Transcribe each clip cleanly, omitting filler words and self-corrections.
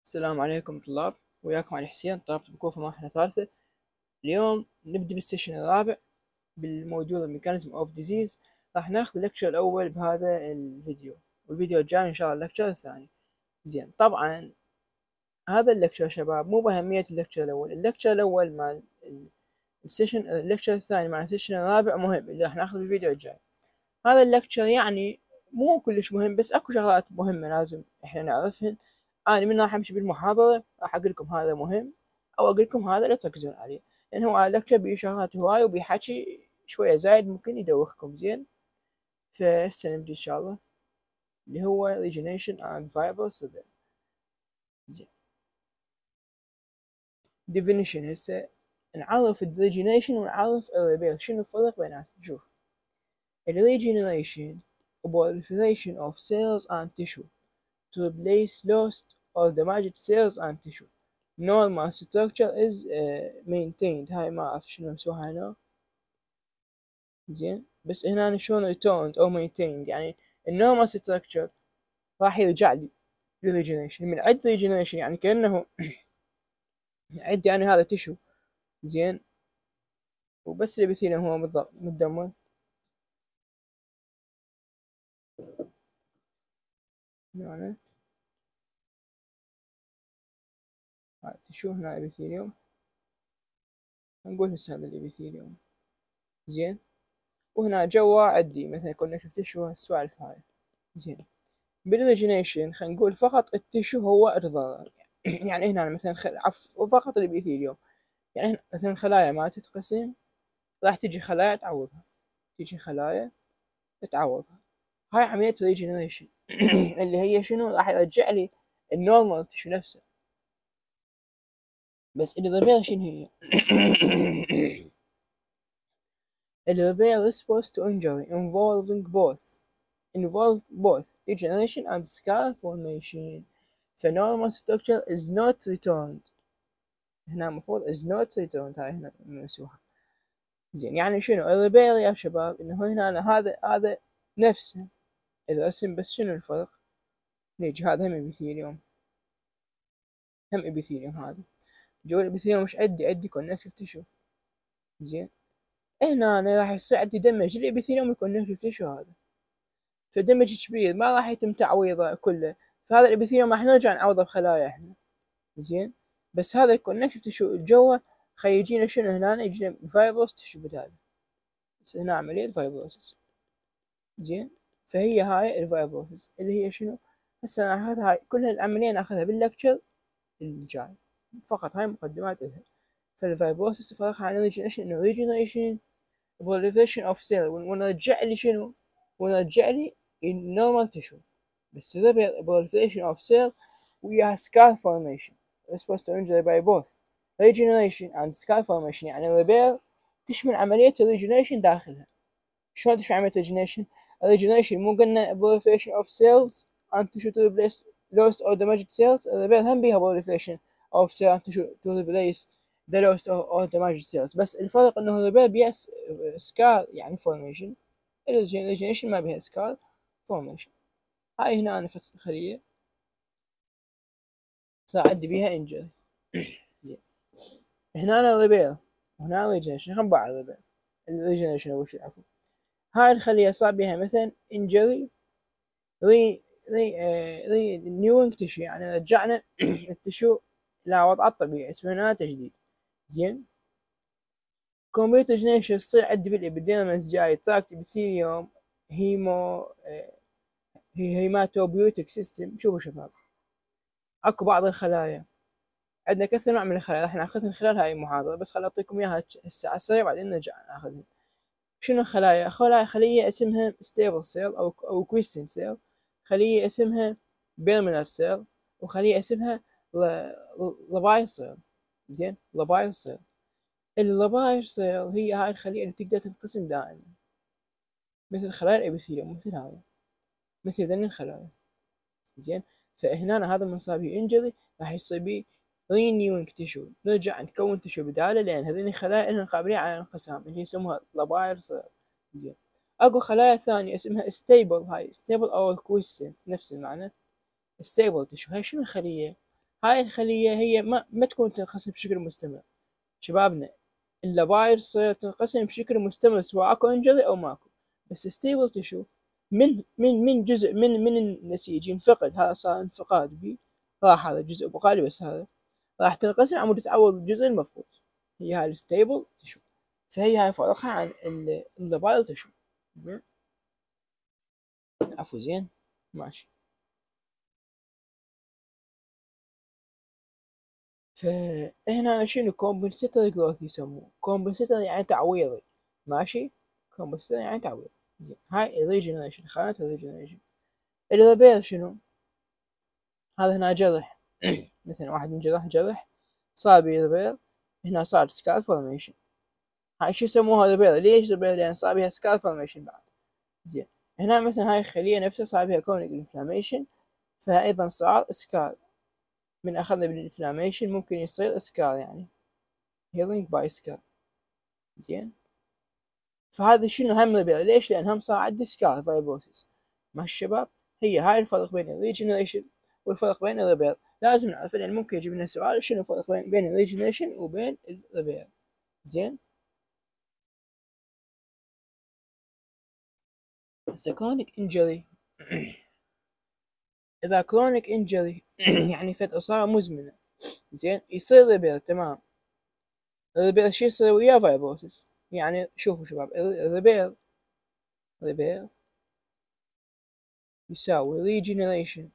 السلام عليكم طلاب، وياكم علي حسين طالب بكوفة مرحلة ثالثة. اليوم نبدأ بالسيشن الرابع بالموضوع الميكانيزم اوف ديزيز. راح ناخذ اللكتشر الأول بهذا الفيديو، والفيديو الجاي إن شاء الله اللكتشر الثاني. زين، طبعا هذا اللكتشر شباب مو بأهمية اللكتشر الأول. اللكتشر الأول مع السيشن، اللكتشر الثاني مع السيشن الرابع مهم، اللي راح ناخذ بالفيديو الجاي. هذا اللكتشر يعني مو كلش مهم، بس اكو شغلات مهمة لازم احنا نعرفهن. انا من راح امشي بالمحاضرة راح اقول لكم هذا مهم، او اقول لكم هذا لا تركزون عليه، لان هو اللكتشر بيه شغلات هواي وبيحكي شوية زايد ممكن يدوخكم. زين، فهسه نبدي ان شاء الله اللي هو origination and viable survey. زين، definition. هسه نعرف ال origination ونعرف ال repair، شنو الفرق بيناتهم. شوف، ال regeneration proliferation of cells and tissue to replace lost or damaged cells and tissue. Normal structure is maintained. هاي ما أعرف شنو مسوها هنا. زين، بس هنا شلون returned أو maintained، يعني النورمال structure راح يرجع لي regeneration. من عد regeneration يعني كأنه عد يعني هذا تشو. زين، وبس الابيثيليوم هو متدمر. يعني هذا تشو، هنا ابيثيليوم، نقول هسه هذا الابيثيليوم. زين، وهنا جوا عندي مثلا كونكتيف تيشو، السوالف هاي. زين، بالريجينيشن خلينا نقول فقط التيشو هو الضرر. يعني هنا مثلا فقط الابيثيليوم. يعني هنا مثلا خلايا ما تتقسم، راح تجي خلايا تعوضها، تجي خلايا تعوضها. هاي عملية ريجينيشن اللي هي شنو، راح يرجع لي النورمال تيشو نفسه. بس الريبير شنو هي؟ الريبير response to injury involve both regeneration and scar formation. The normal structure is not returned. هنا المفروض is not returned، هاي هنا منسوها. زين، يعني شنو الريبير يا شباب؟ انه هنا هذا نفسه الرسم، بس شنو الفرق؟ نيجي هذا هم ابيثيليوم، هم ابيثيليوم. هذا جو الابيثيليوم مش عندي كونكتيف تيشو. زين، هنا أنا راح يصير عندي دمج الابيثيليوم الكونكتيف تيشو هذا، فدمج كبير ما راح يتم تعويضه كله، فهذا الابيثيليوم راح نرجع نعوضه بخلايا احنا. زين، بس هذا الكونكتيف تيشو جوا خي يجينا شنو هنا، يجينا فايبروس تيشو بداله. بس هنا عملية فايبروسس. زين، فهي هاي الفايبروسس اللي هي شنو. هسه ناخذ هاي كل العملية ناخذها باللكتشر الجاي، فقط هاي مقدمات إلها. فالفايبروسس فرقها عن الريجنريشن انه ريجنريشن proliferation of cell، ونرجع لي شنو، ونرجع لي النورمال تيشو. بس proliferation of cell وياها scar formation response to injury by both regeneration and scar formation. يعني الريبير تشمل عملية الريجنريشن داخلها. شلون تشمل عملية الريجنريشن؟ الريجنريشن مو قلنا proliferation of cells and tissue to replace lost or damaged cells. الريبير هم بيها proliferation of cells and tissue to replace the lost or damaged cells، بس الفرق انه الريبير بيها سكار يعني formation، الريجنريشن ما بيها سكار formation. هاي هنا أنا فتحت الخلية صار عندي بيها انجري. زين، هنا أنا ريبير وهنا ريجنريشن، هم بعض ريبير الريجنريشن أول شي عفوا. هاي الخلية صار بيها مثلا انجري ري نيوينج تشو، يعني رجعنا التشو إلى وضعه الطبيعي، اسمه هنا تجديد. زين، كمبيوتر جنريشن تصير عندي بالإبيديرمس جاي تراكت ابيثيليوم هيمو هيماتوبيوتيك سيستم. شوفوا شباب، اكو بعض الخلايا، عندنا كثر نوع من الخلايا راح ناخذها خلال هاي المحاضرة، بس خل اعطيكم اياها هسه على السريع بعدين نرجع ناخذها. شنو الخلايا؟ خلية اسمها ستيبل سيل او كويسنت سيل، خلية اسمها بيرمينال سيل، وخلية اسمها لابايل سيل. زين، لابايل سيل. اللابايل سيل هي هاي الخلية اللي تقدر تنقسم دائما، مثل خلايا الابيثيليوم، مثل هاي، مثل ذني الخلايا. زين، فهنا هذا من صار بيه انجري راح يصير بيه رينيوينج تيشو، نرجع نكون تيشو بداله، لان هذين الخلايا لها قابليه على الانقسام اللي يسموها لابايل سيل. زين، اكو خلايا ثانية اسمها ستيبل، هاي ستيبل او كويسنت نفس المعنى، ستيبل تيشو. هاي شنو الخلية؟ هاي الخلية هي ما تكون تنقسم بشكل مستمر شبابنا، اللباير تصير تنقسم بشكل مستمر سواء اكو انجري او ماكو، بس ستيبل تشو من جزء من النسيج ينفقد، هذا صار انفقاد بي، راح هذا الجزء بقالي، بس هذا راح تنقسم عمود تتعوض الجزء المفقود، هي هاي الستيبل تشو، فهي هاي فرقها عن اللباير تشو. عفوا زين ماشي. فهنا شنو كومبنسيتوري جروث يسموه، كومبنسيتور يعني تعويضي، ماشي، كومبنسيتور يعني تعويض. زين هاي الريجنريشن، خانة الريجنريشن. الريبير شنو؟ هذا هنا جرح مثلا واحد من جرح صار بيه ريبير، هنا صار سكار فورميشن، هاي شو يسموها ريبير، ليش ريبير؟ لان صار بيها سكار فورميشن بعد. زين هنا مثلا هاي الخلية نفسها صار بيها كونيك انفلاميشن، فايضا صار سكار، من اخذنا بالانفلاميشن ممكن يصير سكار، يعني هيلينج باي سكار. زين فهذا شنو هم ريبير، ليش؟ لان هم صار عندي سكار فايبروسيس. مع الشباب هي هاي الفرق بين الريجنريشن والفرق بين الريبير، لازم نعرف، لان ممكن يجيب لنا سؤال شنو الفرق بين الريجنريشن وبين الريبير. زين هسه كرونيك انجري اذا كرونيك انجري يعني فد اصابه مزمنه، زين يصير ريبير، تمام. الريبير شو يصير وياه؟ فايبروسيس. يعني شوفوا شباب، الريبير يساوي ريجنريشن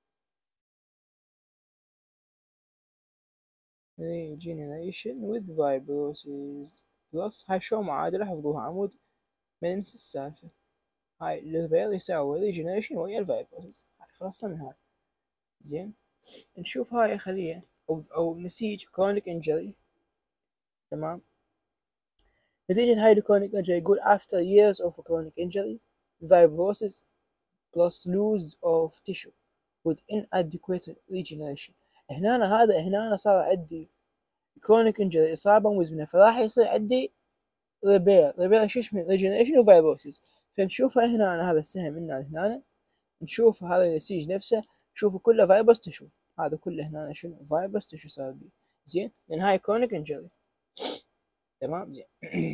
with fibrosis بلس، هاي شو معادلة حفظوها عمود ما ننسى السالفة، هاي الريبير يساوي ريجنريشن ويا الفايبروسيس، خلصنا من هاي. زين نشوف هاي خلية أو نسيج كرونيك انجري، تمام. نتيجة هاي الكرونيك انجري يقول after years of chronic injury fibrosis plus loss of tissue with inadequate regeneration. هنا صار عندي كرونيك انجري، اصابه مزمنه، فراح يصير عندي ريبير شو اسمه ريجنريشن وفايبروسيس. فنشوفها هنا هذا السهم من هنا، نشوف هذا النسيج نفسه، شوفوا كله فايبرس تشو، هذا كله هنا شنو فايبرس تشو صار بي. زين لان هاي كرونيك انجري، تمام. زين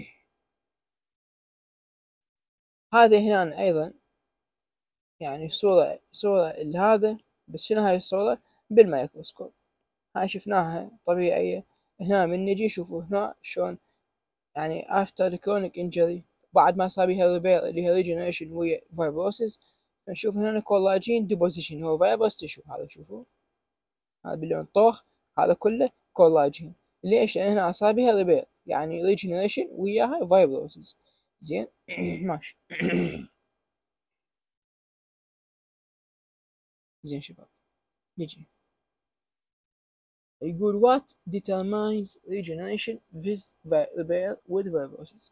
هذا هنا ايضا يعني صورة لهذا، بس شنو هاي الصورة؟ بالميكروسكوب، هاي شفناها طبيعية. هنا من نجي شوفوا هنا شلون يعني after the chronic injury، بعد ما صار بيها ريبير اللي هي regeneration ويا fibrosis، نشوف هنا كولاجين ديبوزيشن، هو فايبرس تشو، هذا شوفوا هذا باللون طوخ، هذا كله كولاجين. ليش؟ لان هنا صار بيها ريبير يعني regeneration وياها fibrosis. زين ماشي. زين شباب نجي يقول what determines regeneration with repair with fibrosis.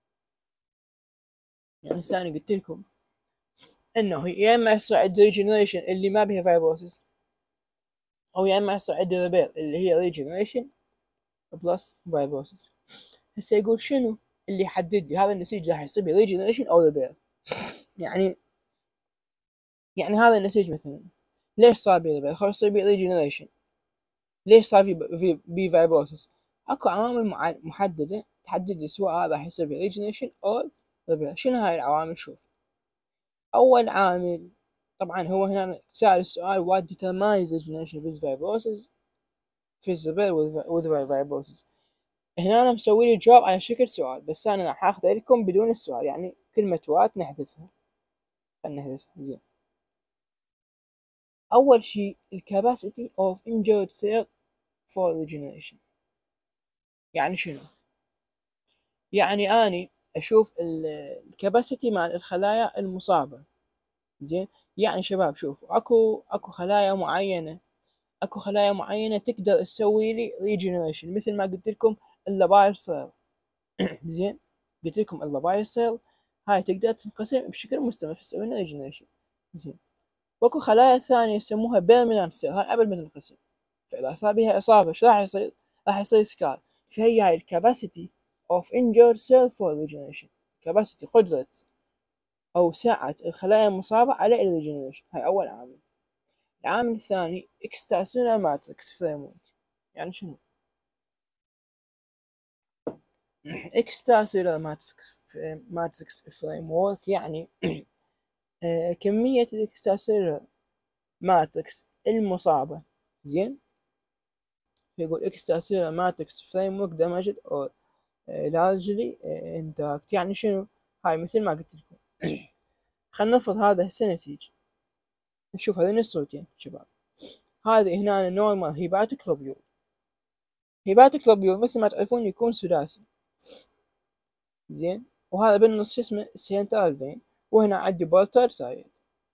يعني ثاني قلت لكم انه يا اما يصير عندي regeneration اللي ما بها fibrosis، او يا اما يصير عندي repair اللي هي regeneration بلس fibrosis. هسه يقول شنو اللي يحدد لي هذا النسيج راح يصير به regeneration او repair. يعني هذا النسيج مثلا ليش صار به repair؟ خلاص يصير به regeneration، ليش صار في fibrosis؟ اكو عوامل محددة تحدد لي سواء هذا راح يصير به regeneration او repair. شنو هاي العوامل؟ شوف، اول عامل طبعا هو هنا سأل السؤال what determines regeneration with fibrosis في repair with fibrosis. هنا انا مسوي لي الجواب على شكل سؤال، بس انا راح اخذ لكم بدون السؤال، يعني كلمة وات نحذفها، خلينا نحذفها. زين اول شيء الكاباسيتي of injured cell for regeneration. يعني شنو؟ يعني اني اشوف الكاباسيتي مال الخلايا المصابة. زين يعني شباب شوفوا اكو خلايا معينة، اكو خلايا معينة تقدر تسوي لي ريجنريشن، مثل ما قلت لكم اللابايل سيل. زين قلت لكم اللابايل سيل هاي تقدر تنقسم بشكل مستمر فتسوي لنا ريجنريشن. زين واكو خلايا ثانية يسموها بيرمننت سيل، هاي ابد ما تنقسم، فاذا صار بها اصابة ايش راح يصير؟ راح يصير سكار. فهي هاي الكاباسيتي of injured cell for regeneration، كاباسيتي قدرة او سعة الخلايا المصابة على الريجنريشن، هاي اول عامل. العامل الثاني extracellular matrix framework. يعني شنو extracellular matrix framework؟ يعني كمية الاكستراسيلولار ماتريكس المصابة. زين، يقول extracellular matrix framework damaged or largely intact. يعني شنو؟ هاي مثل ما قلت لكم. خلينا نفرض هذا هسه نسيج، نشوف هذين الصورتين شباب. هذه هنا نورمال هيباتيك لوبيول. هيباتيك لوبيول مثل ما تعرفون يكون ثلاثي. زين، وهذا بالنص شو اسمه سنترال فين، وهنا عندي بولتر سايد.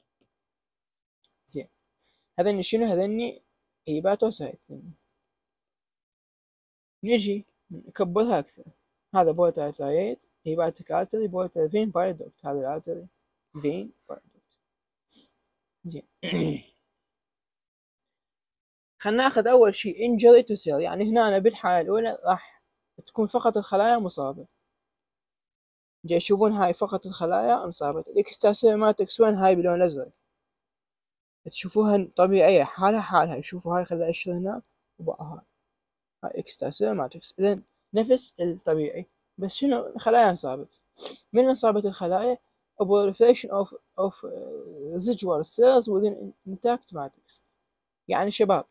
زين، هذني شنو؟ هذني هيباتو سايد. نجي نكبرها أكثر. هذا بولتر سايد هيباتيك ارتري بولتر فين بايدوكت. هذا الارتري فين بايدوكت. زين خلنا ناخذ أول شيء injury to cell. يعني هنا أنا بالحالة الأولى راح تكون فقط الخلايا مصابة. جاي تشوفون هاي فقط الخلايا انصابت. الاكستاسيلولار ماتريكس وين؟ هاي بلون أزرق، تشوفوها طبيعية حالها حالها. شوفوا هاي خلايا الشر هنا وبقى هاي اكستاسيلولار ماتريكس، إذن نفس الطبيعي. بس شنو؟ الخلايا انصابت. من انصابت الخلايا؟ a proliferation of residual cells within intact matrix. يعني شباب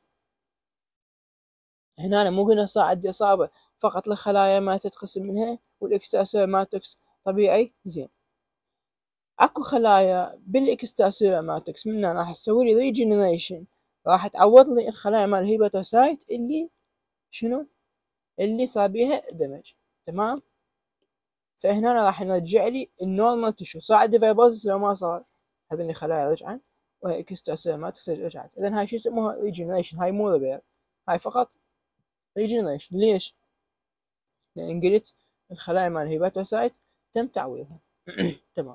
هنا أنا مو قلنا صار عندي إصابة فقط الخلايا ما تتقسم منها والاكستاسيلولار ماتريكس طبيعي؟ زين، اكو خلايا بالاكستاسيلولار ماتريكس منها راح تسوي لي ريجنريشن، راح تعوض لي الخلايا مال الهيباتوسايت اللي شنو؟ اللي صار بيها دمج. تمام، فهنا راح نرجع لي النورمال تشو. صار عندي فايبروزس لو ما صار؟ هذني خلايا رجعن وهي اكستاسيلولار ماتريكس رجعت. اذا هاي شو يسموها؟ ريجنريشن. هاي مو ريبير، هاي فقط ريجنريشن. ليش؟ لان قلت الخلايا مال الهيباتوسايت تم تعويضها. تمام.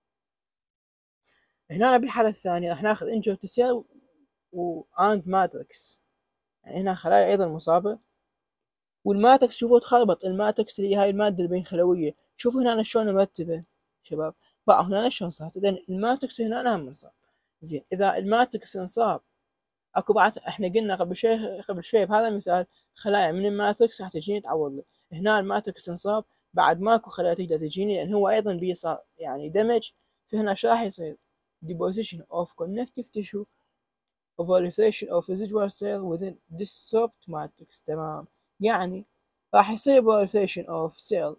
هنا بالحالة الثانية راح ناخذ انجوتيسيل واند ماتريكس. يعني هنا خلايا ايضا مصابة، والماتريكس شوفوا تخربط. الماتريكس اللي هاي المادة البين خلوية، شوفوا هنا شلون مرتبة شباب. بقى هنا شلون صارت. اذا الماتريكس هنا هم انصاب. زين، اذا الماتريكس انصاب اكو بعد احنا قلنا قبل شوي بهذا المثال خلايا من الماتريكس راح تجيني تعوض لي. هنا الماتريكس انصاب، بعد ماكو خلايا تقدر تجيني لان هو ايضا بيصير يعني دمج. فهنا شو راح يصير؟ deposition of connective tissue proliferation of residual cell within disrupt matrix. تمام، يعني راح يصير proliferation of cell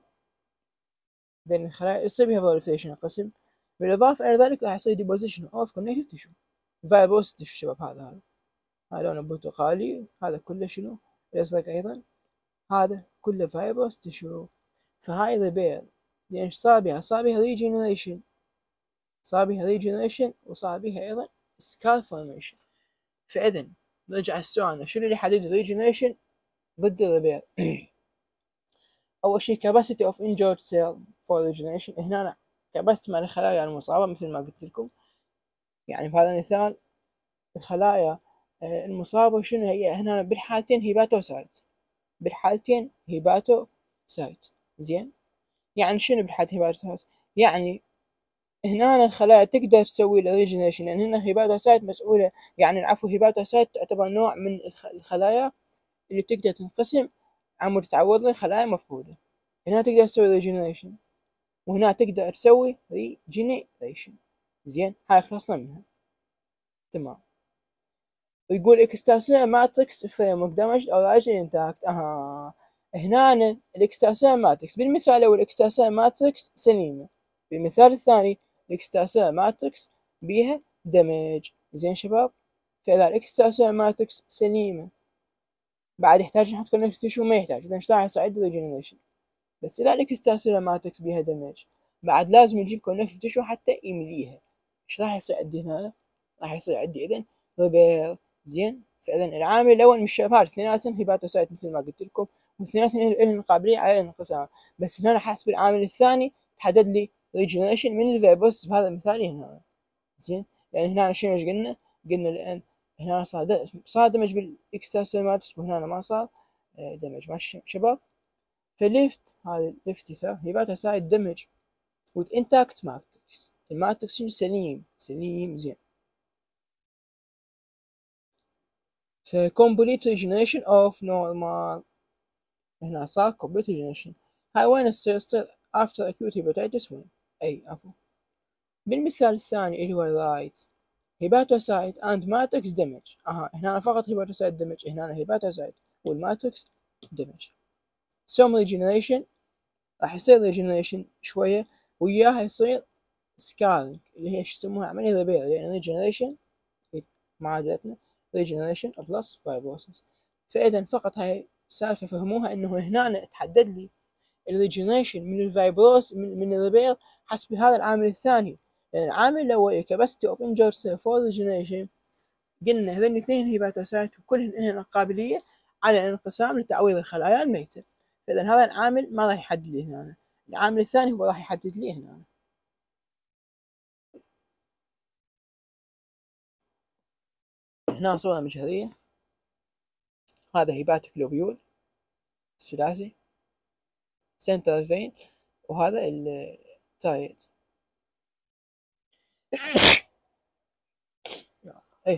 بين الخلايا، يصير بها proliferation القسم. بالإضافة إلى ذلك راح يصير deposition of connective tissue fibrous tissue. شباب هذا لونه برتقالي، هذا كله شنو؟ الأزرق أيضا، هذا كله fibrous tissue. فهاي ريبير. لأن صار بها؟ صار بها regeneration، صار بها regeneration وصار بها أيضا scar formation. فإذا نرجع السؤال، شنو اللي يحدد الريجنريشن ضد الريبير؟ أول شيء capacity of injured cell for regeneration. هنا capacity مال الخلايا المصابة مثل ما قلت لكم. يعني في هذا المثال الخلايا المصابة شنو هي؟ هنا بالحالتين هيباتوسايت، بالحالتين هيباتوسايت. زين، يعني شنو بالحالة هيباتوسايت؟ يعني هنا الخلايا تقدر تسوي الريجنريشن لأن هنا هيباتوسايت مسؤولة. يعني العفو، هيباتوسايت تعتبر نوع من الخلايا اللي تقدر تنقسم عمود تعوض لي خلايا مفقودة. هنا تقدر تسوي ريجنريشن وهنا تقدر تسوي ريجنريشن. زين، هاي خلصنا منها. تمام، ويقول اكستاسيلولار ماتريكس فريمورك دامج او لاجلي انتاكت. هنا الاكستاسيلولار ماتريكس بالمثال الاول الاكستاسيلولار ماتريكس سليمة، بالمثال الثاني الاكستاسيلولار ماتريكس بيها دمج. زين شباب، فاذا الاكستاسيلولار ماتريكس سليمة بعد يحتاج نحط كونكتيف تيشو؟ ما يحتاج. اذا ايش راح يصعد ريجنريشن. بس اذا الاكستاسيلولار ماتريكس بيها دمج بعد لازم نجيب كونكتيف تيشو حتى يمليها. ايش راح يصير عندي هنا؟ راح يصير عندي اذا ريبير. زين، فاذا العامل الاول مش شباب اثنيناتهم هيباتوسايت مثل ما قلت لكم، واثنيناتهم لهم قابليه على الانقسام. بس هنا حسب العامل الثاني تحدد لي ريجنريشن من الفيروس بهذا المثال هنا. زين، يعني هنا شنو ايش قلنا؟ قلنا لان هنا صار دمج بالاكستاسيلولار ماتريكس وهنا ما صار دمج. ماشي شباب؟ فليفت هذا ليفت يسار هيباتوسايت دمج with intact matrix. الماتريكس سليم. زين، ف complete regeneration of normal. هنا صار complete regeneration. هاي وين تصير after acute hepatitis وين؟ أي عفوا. بالمثال الثاني اللي هو الرايت hepatocyte and matrix damage. هنا فقط hepatocyte damage، هنا hepatocyte والماتريكس damage. some regeneration راح يصير regeneration شوية، وياها يصير scarring اللي هي شو يسموها عملية ريبير، لأن regeneration معادلتنا regeneration plus fibrosis. فإذا فقط هاي السالفة فهموها إنه هنا تحدد لي الريجنريشن من الفايبروس من الريبير حسب هذا العامل الثاني. يعني العامل الأول capacity of injured cell for regeneration، قلنا هذين الاثنين هيباتوسايت وكلهن لهن قابلية على الانقسام لتعويض الخلايا الميتة. فإذا هذا العامل ما راح يحدد لي هنا، العامل الثاني هو راح يحدد لي هنا. هنا صورة مشهرية، هذا هيباتيك لوبيول الثلاثي سنترال فين، وهذا التايد. ايه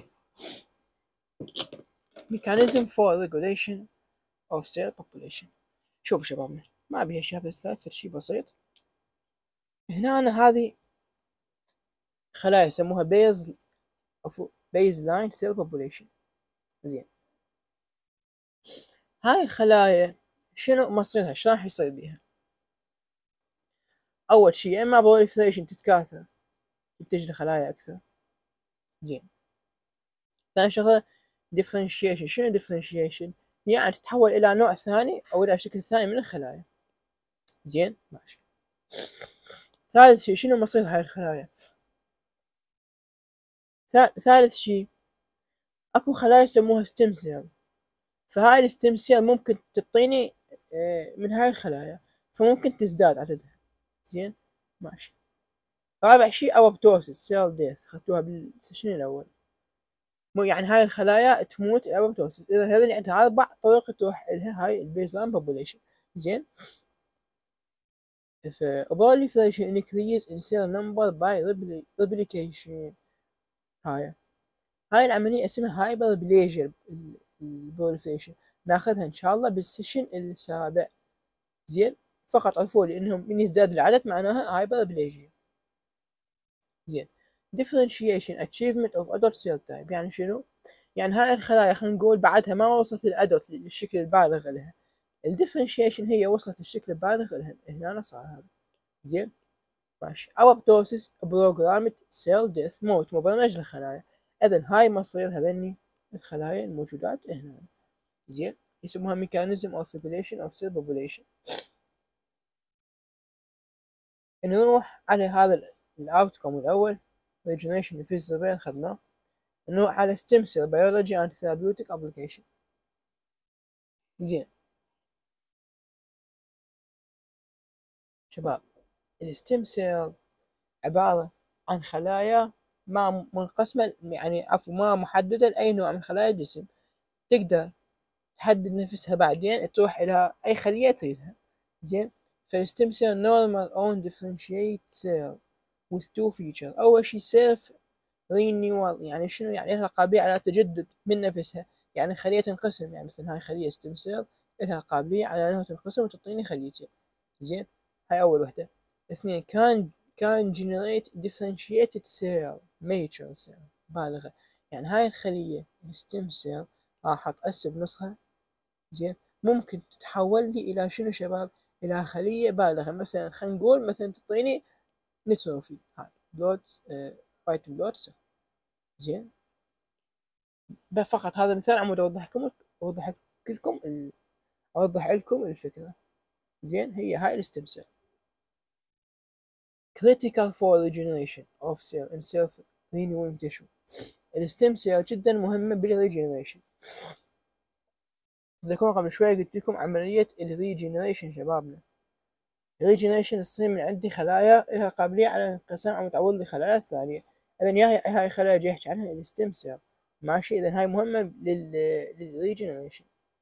mechanism for regulation of cell population. شوفوا شبابنا، ما بيها شيء بس شيء بسيط. هنا أنا هذه خلايا يسموها بيز لاين سيل population. زين، هاي الخلايا شنو مصيرها؟ شو راح يصير بيها؟ أول شيء يا إما proliferation تتكاثر تنتج خلايا أكثر. زين، ثاني شغلة differentiation. شنو differentiation؟ يعني تتحول إلى نوع ثاني أو إلى شكل ثاني من الخلايا. زين ماشي. ثالث شيء شنو مصير هاي الخلايا؟ ثالث شيء اكو خلايا يسموها ستيم سيل، فهاي الستيم سيل ممكن تعطيني من هاي الخلايا، فممكن تزداد عددها. زين ماشي. رابع شيء ابوبتوسيس سيل ديث، اخذتوها بالسيشن الاول. مو يعني هاي الخلايا تموت ابوبتوسيس. اذا هذول عندها 4 طرق تروح لها هاي البيزلاين بوبوليشن. زين، proliferation increase in cell number by replication. هاي العملية اسمها هايبر بليجر البروليفريشن، ناخذها ان شاء الله بالسيشن السابع. زين، فقط عرفوا لي انهم من يزداد العدد معناها هايبر بليجيا. زين، differentiation achievement of adult cell type. يعني شنو؟ يعني هاي الخلايا خلينا نقول بعدها ما وصلت للادلت للشكل البالغ لها، الديفرنشيشن هي وصلت للشكل البالغ لها، هنا صار هذا. زين ماشي. apoptosis programmed cell death، موت مبرمج للخلايا. اذا هاي مصير هذني الخلايا الموجودات هنا. زين، يسموها mechanism of regulation of cell population. نروح على هذا الاوتكم الاول regeneration في الزبين اخذناه. نروح على stem cell biology and therapeutic application. زين شباب، الستيم سيل عبارة عن خلايا ما منقسمة، يعني عفوا ما محددة لأي نوع من خلايا الجسم، تقدر تحدد نفسها بعدين تروح إلى أي خلية تريدها. زين، فالستيم سيل normal own differentiate cell with two features. أول شي self renewal، يعني شنو؟ يعني لها قابلية على التجدد من نفسها، يعني خلية تنقسم، يعني مثل هاي خلية ستيم سيل لها قابلية على أنها تنقسم وتعطيني خليتين. زين، هاي أول وحدة. اثنين كان generate differentiated cell mature cell بالغة، يعني هاي الخلية الستيم سيل راح تقسم نصها. زين، ممكن تتحول لي إلى شنو شباب؟ إلى خلية بالغة، مثلا خلينا نقول مثلا تعطيني نيتروفيل، هاي بلود وايت بلود سيل. زين، فقط هذا مثال عمود أوضح لكم الفكرة. زين، هي هاي الستيم سيل critical for regeneration of cell in self renewing tissue. الستيم سيل جدا مهمة بالريجنريشن. تذكرون قبل شوية قلت لكم عملية الريجنريشن شبابنا. الريجنريشن تصير من عندي خلايا لها قابلية على الانقسام أو تعوض لخلايا الثانية. إذا هاي الخلايا جاي يحكي عنها الستيم سيل ماشي. إذا هاي مهمة للريجنريشن.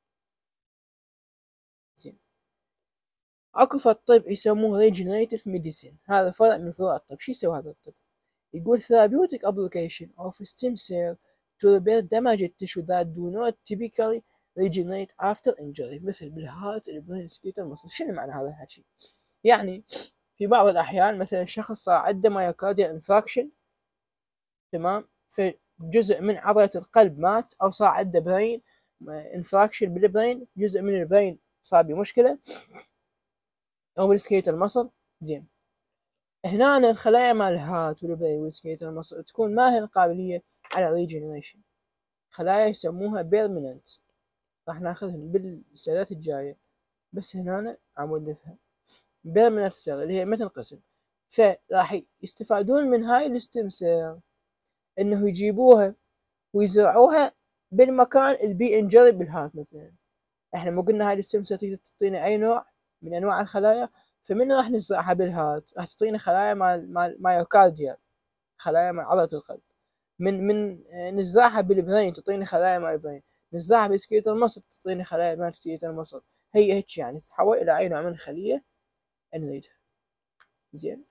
زين، اكو في الطب يسموه ريجنريتيف ميديسين، هذا فرع من فروع الطب. شو يسوي هذا الطب؟ يقول therapeutic application of stem cell to repair damaged tissue that do not typically regenerate after injury، مثل بالهارت البرين سكيتال مصل. شنو معنى هذا الحكي؟ يعني في بعض الأحيان مثلا شخص صار عنده مايوكارديال انفراكشن، تمام، في جزء من عضلة القلب مات، أو صار عنده برين انفراكشن بالبرين، جزء من البرين صار بمشكلة، أو بالسكيتال مصل. زين، هنا الخلايا مال الهارت والبرين والسكيتال مصل تكون ما هي القابلية على ريجنريشن، خلايا يسموها بيرمننت، راح ناخذهن بالسنوات الجاية، بس هنا عمود نفهم بيرمننت سيل اللي هي ما تنقسم. فراح يستفادون من هاي الستيم سيل انه يجيبوها ويزرعوها بالمكان اللي بي انجري بالهارت. مثلا احنا مو قلنا هاي الستيم سيل تقدر تعطينا اي نوع من انواع الخلايا، فمن راح نزرعها بالهارت؟ راح تعطينا خلايا مال مايوكارديال، خلايا مال عضلة القلب. من نزرعها بالبرين تعطيني خلايا مال البرين، نزرعها بسكيتال مصل تعطيني خلايا مال سكيتال مصل. هي هيك يعني تتحول الى اي نوع من الخلية نريدها. زين،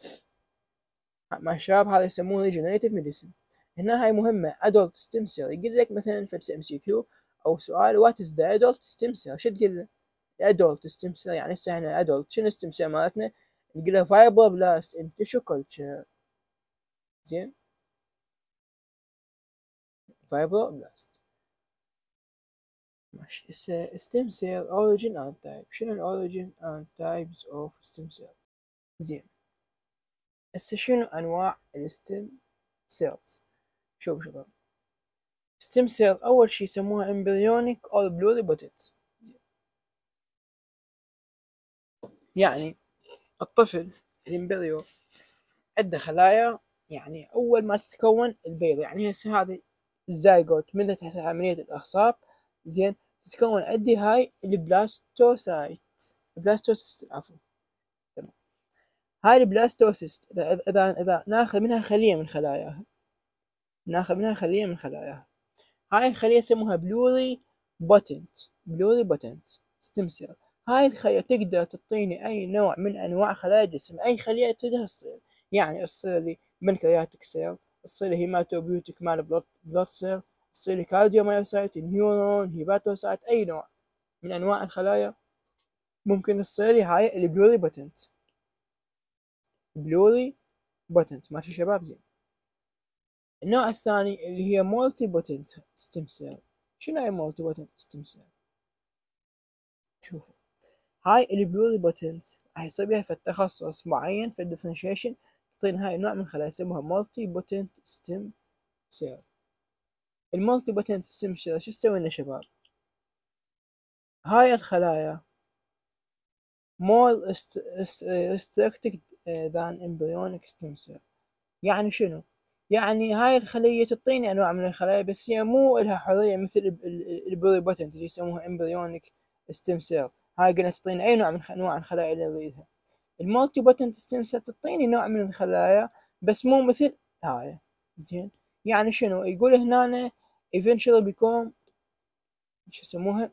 مع الشباب هذا يسمونه ريجنريتيف ميديسن. هنا هاي مهمة، adult stem cell. يقول لك مثلا في MCQ او سؤال what is the adult stem cell، شو تقول له؟ adult stem cell يعني هسه احنا adult شنو stem cell مالتنا؟ نقول له fibroblast in tissue culture. زين، fibroblast. ماشي، هسه stem cell origin and type. شنو ال origin and types of stem cell؟ زين، هسه شنو انواع الستيم سيلز؟ شوف شباب، ستيم سيل اول شي يسموها امبريونيك او بلوريبوتنت. يعني الطفل الامبريو عنده خلايا، يعني اول ما تتكون البيض، يعني هسه هذه الزايجوت من تحت عملية الاخصاب، زين، تتكون عندي هاي البلاستوسايت، بلاستوسيست عفوا، تمام. هاي البلاستوسيست اذا ناخذ منها خلية من خلاياها، هاي الخلية يسموها بلوري بوتنت ستيم سيل. هاي الخلية تقدر تعطيني أي نوع من أنواع خلايا الجسم، أي خلية تقدر تصير، يعني تصير لي بنكرياتيك سيل، تصير لي هيماتوبيوتيك مال بلوت سيل، تصير لي كارديومايوسايت، نيورون، هيباتوسايت، أي نوع من أنواع الخلايا ممكن تصير لي هاي البلوري بوتنت. ماشي شباب؟ زين، النوع الثاني اللي هي مولتي بوتنت ستيم سيل. شنو هي مولتي بوتنت ستيم سيل؟ شوفوا، هاي البلوري بوتنت راح يصير بيها في تخصص معين في الديفرنشيشن، تعطينا هاي النوع من الخلايا يسموها مولتي بوتنت ستيم سيل. المولتي بوتنت ستيم سيل شو تسوي لنا شباب؟ هاي الخلايا more restricted than embryonic stem cell. يعني شنو؟ يعني هاي الخلية تعطيني أنواع من الخلايا، بس هي مو إلها حرية مثل البلوري بوتنت اللي يسموها embryonic stem cell. هاي قلنا تعطيني أي نوع من أنواع الخلايا اللي نريدها. المولتي بوتنت ستيم سيل تعطيني نوع من الخلايا بس مو مثل هاي. زين، يعني شنو يقول هنا eventually become شو يسموها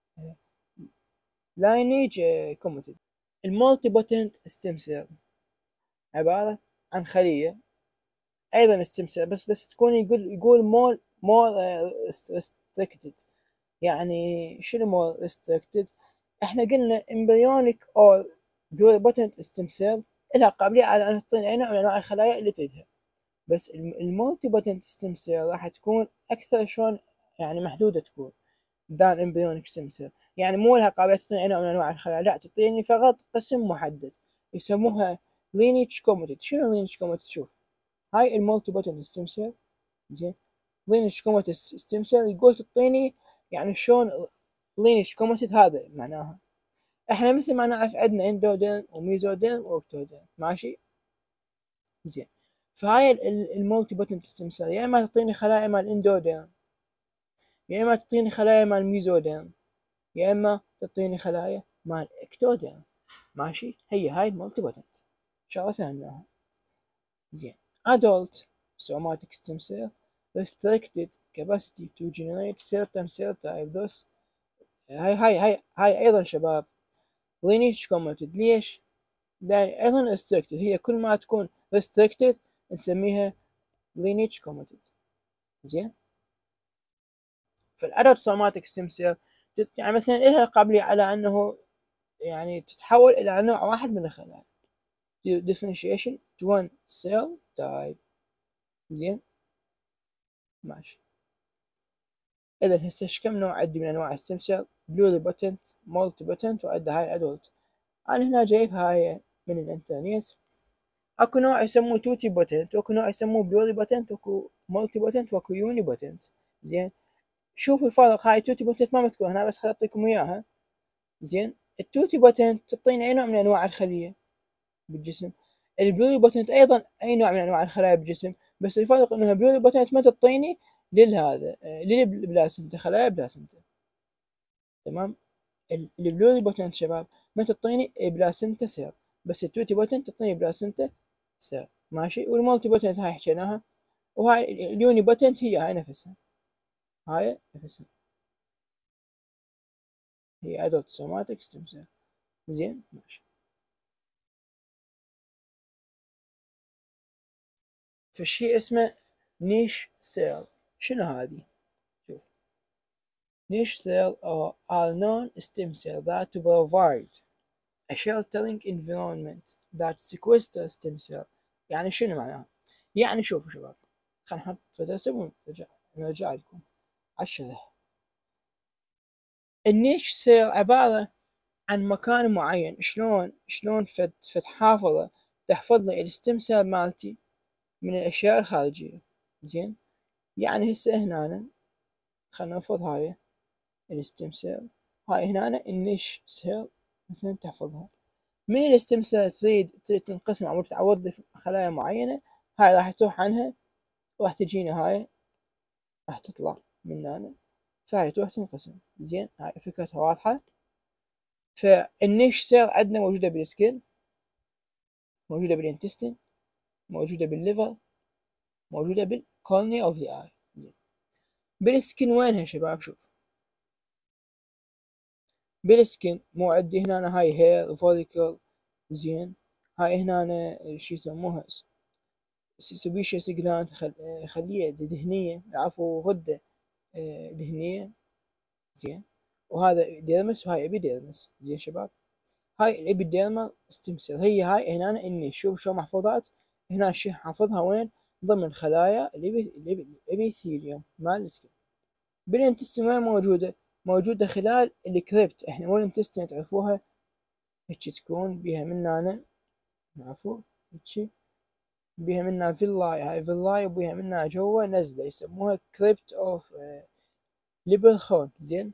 lineage committed. المولتي بوتنت ستيم سيل عبارة عن خلية أيضا ستيم سيل، بس تكون يقول more restricted. يعني شنو more restricted؟ احنا قلنا embryonic or pluripotent stem cell لها قابلية على أن تعطينا أي نوع من أنواع الخلايا اللي تريدها، بس المولتي بوتنت ستيم سيل راح تكون أكثر شلون يعني محدودة تكون than embryonic stem cell. يعني مو لها قابلية تعطيني أي نوع من أنواع الخلايا، لا، تعطيني فقط قسم محدد يسموها lineage committed. شنو lineage committed؟ شوف، هاي المولتي بوتنت ستيم سيل، زين، lineage committed ستيم سيل يقول تعطيني يعني شلون lineage committed، هذا معناها احنا مثل ما نعرف عندنا اندوديرم وميزوديرم واكتوديرم، ماشي؟ زين، فهاي المولتي بوتنت ستيم سيل يا اما تعطيني خلايا مال اندوديرم، يا اما تعطيني خلايا مال ميزوديرم، يا اما تعطيني خلايا مال اكتوديرم، ماشي؟ هي هاي المولتي بوتنت ان شاء الله فهمناها. زين، adult somatic stem cell restricted capacity to generate certain cell type. بس هاي ايضا شباب lineage committed. ليش؟ يعني ايضا restricted، هي كل ما تكون restricted نسميها lineage committed. زين، فالادلت سوماتيك ستيم سيل يعني مثلا لها قابلية على انه يعني تتحول الى نوع واحد من الخلايا differentiation to one cell type. زين ماشي. اذا هسه ايش كم نوع عندي من انواع الستيم سيل؟ بلوري بوتنت، مولتي بوتنت، وعندها هاي الادولت. انا هنا جايب هاي من الانترنت. اكو نوع يسموه توتي بوتنت، واكو نوع يسموه بلوري بوتنت، واكو مولتي بوتنت، واكو يوني بوتنت. زين شوفوا الفرق. هاي توتي بوتنت ما مذكور هنا بس خليني اعطيكم اياها. زين التوتي بوتنت تعطينا اي نوع من انواع الخليه بالجسم. البلوري بوتنت ايضا اي نوع من انواع الخلايا بالجسم، بس الفرق انه البلوري بوتنت ما تعطيني للهذا للبلاسنتا، خلايا بلاسنتا. تمام. البلوري بوتنت شباب ما تعطيني بلاسنتا سيل، بس التوتي بوتنت تعطيني بلاسنتا سيل. ماشي. والمالتي بوتنت هاي حكيناها، وهاي اليوني بوتنت هي هاي نفسها، هاي نفسها هي ادلت سوماتيك ستيم سيل. زين ماشي. فالشي اسمه نيش سيل. شنو هذه؟ شوف، niche cell are non-stem cell that provide a sheltering environment that sequester stem cell. يعني شنو معناها؟ يعني شوفوا شباب، خلينا نحط رسم ونرجع لكم على الشرح. النيش سيل عبارة عن مكان معين، شلون فد حافظة تحفظ لي الستم سيل مالتي من الأشياء الخارجية. زين يعني هسه هنا خلنا نفرض هاي الستم سيل، هاي هنا النيش سيل مثلا تحفظها. من الستم سيل تريد تنقسم أو تتعوض لي خلايا معينة، هاي راح تروح عنها وراح تجينا هاي راح تطلع من هنا، فهاي تروح تنقسم. زين هاي فكرتها واضحة. فالنيش سيل عندنا موجودة بالسكين، موجودة بالانتستين، موجودة بالليفر، موجودة بالكورنيا اوف ذا اي. زين بالسكين وينها شباب؟ شوف بالسكين مو عندي هنا هاي هير فوليكل. زين هاي هنا شو يسموها سبيشيس جلاند، خلية دهنية، عفوا غدة دهنية. زين وهذا ديرمس وهاي ابيديرمس. زين شباب هاي الابيديرمال ستيم سيل هي هاي هنا اني شوف شو محفوظات هنا. الشيء حافظها وين؟ ضمن خلايا الابيثيليوم مال السكين. بالانتستين وين موجودة؟ موجودة خلال الكريبت. احنا مو الانتستين تعرفوها هيك تكون بيها من هنا، عفوا هيك بيها منها فيلاي، هاي فيلاي وبيها منها جوا نزلة يسموها كريبت اوف ليبرخون. زين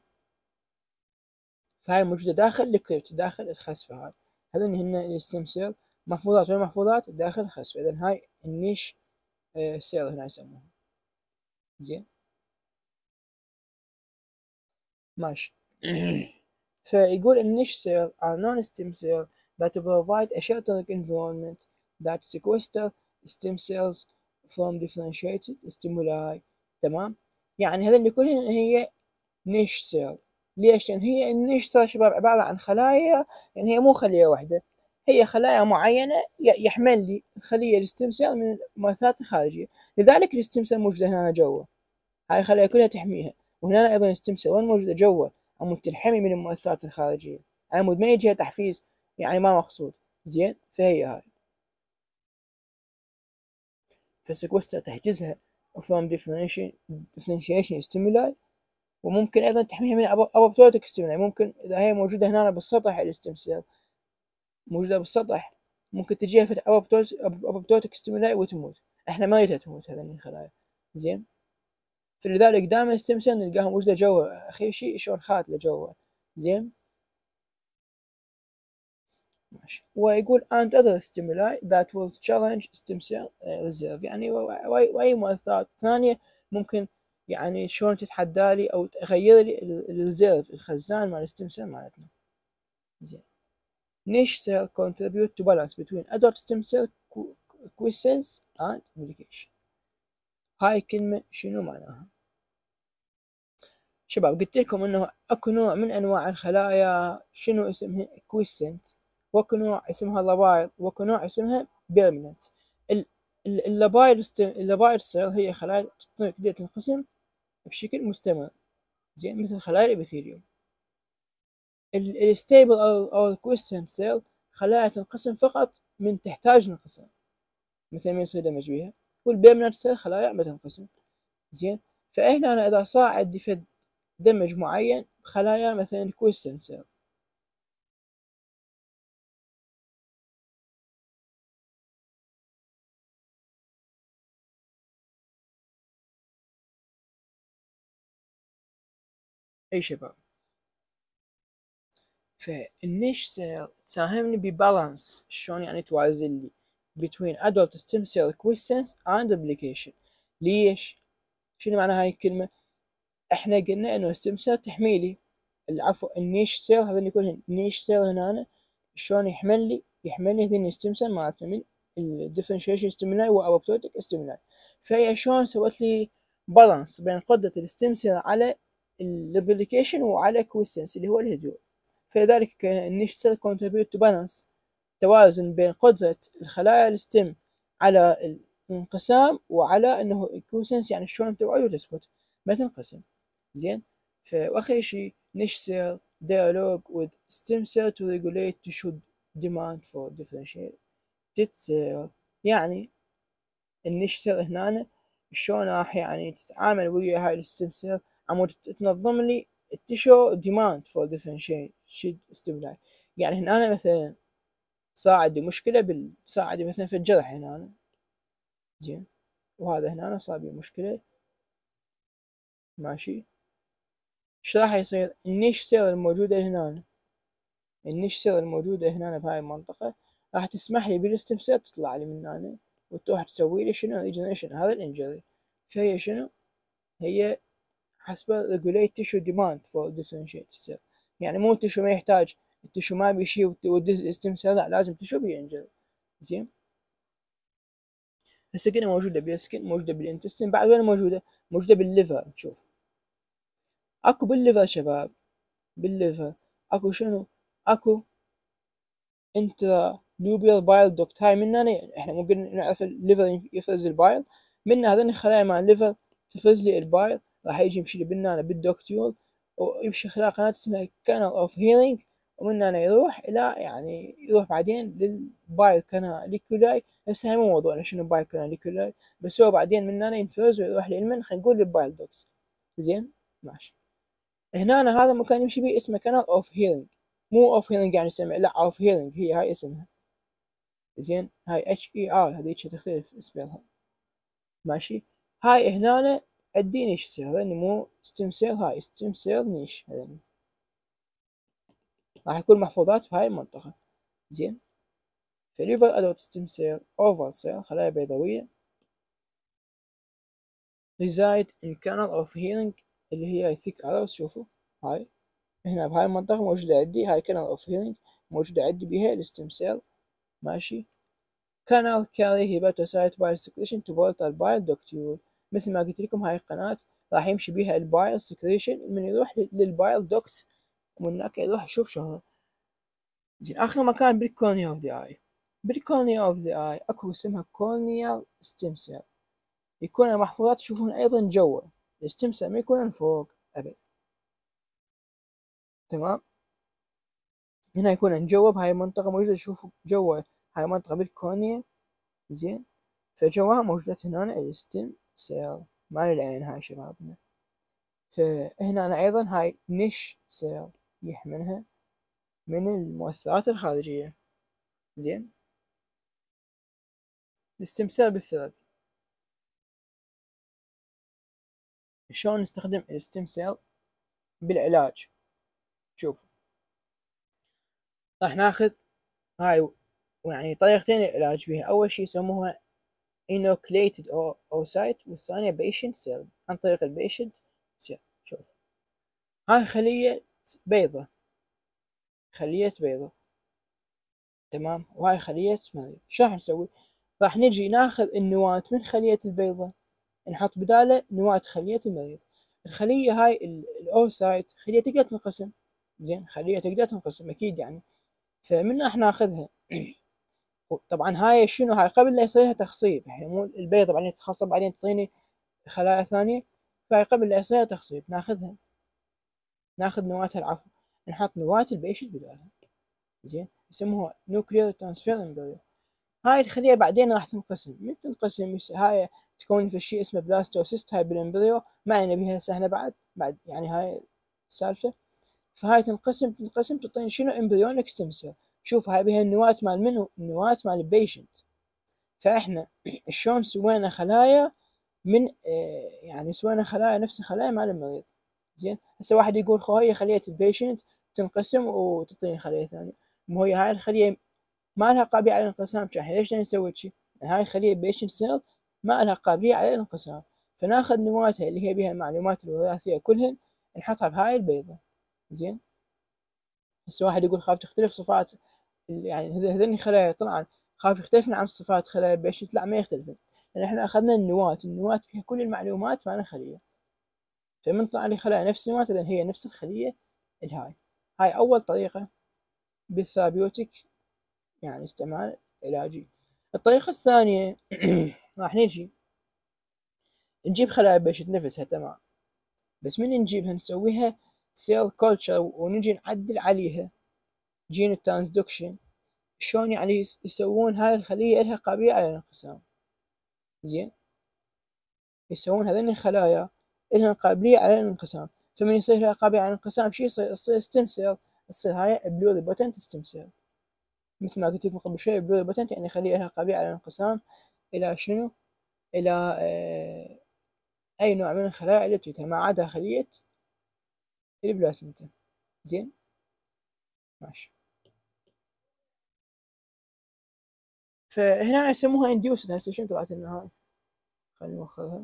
فهاي موجودة داخل الكريبت، داخل الخسفة. هاي هذين هن الستيم سيل محفوظات، وين محفوظات؟ داخل الخسفة. إذا هاي النيش سيل هنا يسموها. زين ماشي. فيقول النيش سيل are non-stem cell that provide a sheltering environment that sequester stem cells from differentiated stimuli. تمام. يعني هذين كلهن هي نيش سيل. ليش؟ لأن هي النيش سيل شباب عبارة عن خلايا، يعني هي مو خلية واحدة، هي خلايا معينة يحمل لي الخلية الستيم سيل من المؤثرات الخارجية. لذلك الستيم سيل موجودة هنا جوا، هاي الخلايا كلها تحميها. وهنا أيضا الستيم سيل وين موجودة؟ جوا، عمود تنحمي من المؤثرات الخارجية، عمود ما يجيها تحفيز يعني ما مقصود. زين فهي هاي فالسكوستر تحجزها from differentiation stimuli، وممكن ايضا تحميها من ابوبتوتيك ستيمولاي. ممكن اذا هي موجوده هنا بالسطح الستيم سيل موجوده بالسطح ممكن تجيها في ابوبتوتيك ستيمولاي وتموت. احنا ما نريدها تموت هذه الخلايا. زين فلذلك دائما الستيم سيل نلقاها موجوده جوا، اخر شيء شلون خاتله جوا. زين ماشي. ويقول and other stimuli that will challenge stem cell reserve، يعني واي مؤثرات ثانيه ممكن يعني شلون تتحدى لي او تغير لي الريزيرف الخزان مال الستيم سيل مالتنا. زين niche cell contribute to balance between adult stem cell quiescence and medication. هاي كلمة شنو معناها؟ شباب قلت لكم انه اكو نوع من انواع الخلايا شنو اسمها quiescent، واكو نوع اسمها لابايل، واكو نوع اسمها بيرمننت. اللابايل سيل هي خلايا تقدر تنقسم بشكل مستمر. زين، مثل خلايا الإبيثيليوم. الستيبل أو الكويسنت سيل خلايا تنقسم فقط من تحتاج انقسام، مثل ما يصير دمج بيها. والبيرمننت سيل خلايا ما تنقسم. زين، فهنا أنا إذا صار عندي فد دمج معين بخلايا مثلا الكويسنت سيل، أي شباب، فالنيش سيل تساهمني ببالانس، شلون يعني توازن لي between adult stem cell quiescence and replication. ليش؟ شنو معنى هاي الكلمة؟ احنا قلنا انه ستيم سيل تحميلي، العفو النيش سيل، هذا يكون النيش سيل هنا شلون يحمل لي هذين ستيم سيل مالتنا من الديفرنشيشن ستيمولاي وابوبتوتيك ستيمولاي. فهي شلون سوت لي بالانس بين قدرة الستيم سيل على الريبليكيشن وعلى كويسنس اللي هو الهدوء. فلذلك النيش سيل كونتريبيوت تو بالانس، توازن بين قدرة الخلايا الستيم على الانقسام وعلى انه الكويسنس يعني شلون تقعد وتثبت ما تنقسم. زين، واخر شيء niche cell dialogue with stem cell to regulate tissue demand for differentiated cell. يعني النيش سيل هنا شلون راح يعني تتعامل ويا هاي الستيم سيل عمود تنظم لي التشو ديماند فور differentiated stimuli. يعني هنا أنا مثلا صار عندي مشكلة صار عندي مثلا في الجرح هنا، زين، وهذا هنا صار بي مشكلة، ماشي. ايش راح يصير؟ النيش سيل الموجودة هنا، النيش سيل الموجودة هنا بهاي المنطقة راح تسمح لي بالستم سيل تطلع لي من هنا وتروح تسوي لي شنو ريجنريشن هذا الانجري. فهي شنو؟ هي حسب regulate tissue demand for differentiated cell. يعني مو التشو ما يحتاج، التشو ما بيشي ودز الستم سيل، لا لازم تشو بينجري. زين، هسه قلنا موجودة بالسكن، موجودة بالانتستين، بعد وين موجودة؟ موجودة بالليفر. شوف اكو بالليفر شباب، بالليفر اكو شنو؟ اكو انترا لوبيال بايل دوكت. هاي من هنا احنا مو قلنا نعرف الليفر يفرز البايل، من هذين الخلايا مال الليفر تفرز لي البايل، راح يجي يمشي لي بالنانا بالدوكتيول ويمشي خلال قناة اسمها كانال اوف هيلينج، ومن هنا يروح الى يعني يروح بعدين للبايل كاناليكولاي. هسه هاي مو موضوعنا شنو بايل كاناليكولاي، بس هو بعدين من هنا ينفرز ويروح للمن خلينا نقول للبايل دوكت. زين، ماشي. هنا هذا مكان يمشي به اسمه كانال اوف هيلينج، مو اوف هيلينج يعني سمع، لا اوف هيلينج هي هاي اسمها. زين، هاي اتش اي ار هذيك تختلف اسمها، ماشي. هاي هنا عندي نيش سيل، هذني مو ستيم سيل، هاي ستيم سيل نيش، هذني راح يكون محفوظات في هاي المنطقة. زين، فليفر ادوت ستيم سيل اوفر سيل خلايا بيضاوية reside in canal of healing اللي هي thick arrows. شوفوا هاي هنا بهاي المنطقة موجودة عندي، هاي canal of healing موجودة عندي بها الستيم سيل، ماشي. canal carry hepatocyte bile secretion to portal bile ductule. مثل ما قلت لكم هاي القناة راح يمشي بيها البايل سكريشن من يروح للبايل دوكت، ومن هناك يروح يشوف شغله. زين، آخر مكان بالكورنيا اوف ذا اي. بالكورنيا اوف ذا اي اكو اسمها كورنيال ستيم سيل، يكون المحفوظات تشوفون ايضا جوا، الستيم سيل ما يكونون فوق ابد. تمام، هنا يكون جوا بهاي المنطقة موجودة، تشوفوا جوا هاي المنطقة بالكورنيا. زين، فجواها موجودة هنا الستيم سيل مال العين هاي شبابنا. فهنا أنا أيضا هاي نش سيل يحملها من المؤثرات الخارجية. زين، الستيم سيل بالثيرابي، شلون نستخدم الستيم سيل بالعلاج؟ شوف راح ناخذ هاي يعني طريقتين للعلاج بها. أول شي يسموها inoculated oocyte، والثانية patient cell عن طريق البيشنت سيل. شوف هاي خلية بيضة، خلية بيضة، تمام، وهاي خلية مريض. شو راح نسوي؟ راح نجي ناخذ النواة من خلية البيضة نحط بداله نواة خلية المريض. الخلية هاي الأوسايت خلية تقدر تنقسم، زين، خلية تقدر تنقسم أكيد يعني، فمن راح ناخذها. طبعا هاي شنو؟ هاي قبل لا يصير لها تخصيب، يعني مو البيضة بعدين تتخصب بعدين تعطيني خلايا ثانية، فهاي قبل لا يصير تخصيب ناخذها. ناخذ نواتها العفو، نحط نواة البيشنت بدالها. زين، يسموها نوكلير ترانسفير امبريو. هاي الخلية بعدين راح تنقسم، من تنقسم هاي تكون في شيء اسمه بلاستوسيست، هاي بالامبريو ما علينا بيها سهلة بعد يعني هاي السالفة. فهاي تنقسم تعطيني شنو؟ امبريونيك ستيم سيل. شوف هاي بيها النواة مال منو؟ النواة مال البيشنت. فاحنا شلون سوينا خلايا من يعني سوينا خلايا نفس الخلايا مال المريض. زين، هسه واحد يقول خو هي خلية البيشنت تنقسم وتعطيني خلية ثانية. مو هي هاي الخلية ما لها قابلية على الانقسام، احنا ليش نسوي شي؟ هاي الخلية بيشنت سيل ما لها قابلية على الانقسام، فناخذ نواتها اللي هي بها المعلومات الوراثية كلهن نحطها بهاي البيضة. زين، هسه واحد يقول خاف تختلف صفات يعني هذين الخلايا طبعا خاف يختلفن عن صفات خلايا البيشنت، لا ما يختلفن، لأن احنا أخذنا النواة فيها كل المعلومات مال الخلية، فمن طلع لي خلايا نفس النواة إذن هي نفس الخلية الهاي. هاي أول طريقة بالثابيوتيك يعني استعمال علاجي. الطريقة الثانية راح نجي نجيب خلايا البيشنت نفسها تمام، بس من نجيبها نسويها سيل كولتشر ونجي نعدل عليها جين ترانسدكشن. شلون يعني؟ يسوون هاي الخلية إلها قابلية على الانقسام. زين، يسوون هذين الخلايا إلها قابلية على الانقسام، فمن يصير لها قابلية على الانقسام شي يصير ستيم سيل، تصير هاي بلوريبوتنت ستيم سيل. مثل ما قلت لكم قبل شوي بلوريبوتنت يعني خلية لها قابلية على الانقسام إلى شنو؟ إلى أي نوع من الخلايا اللي تريدها ما عدا خلية البلاسنتا. زين، ماشي. فهنا يسموها انديوسد. هسه شنو طلعت لنا هاي؟ خلينا نوخرها.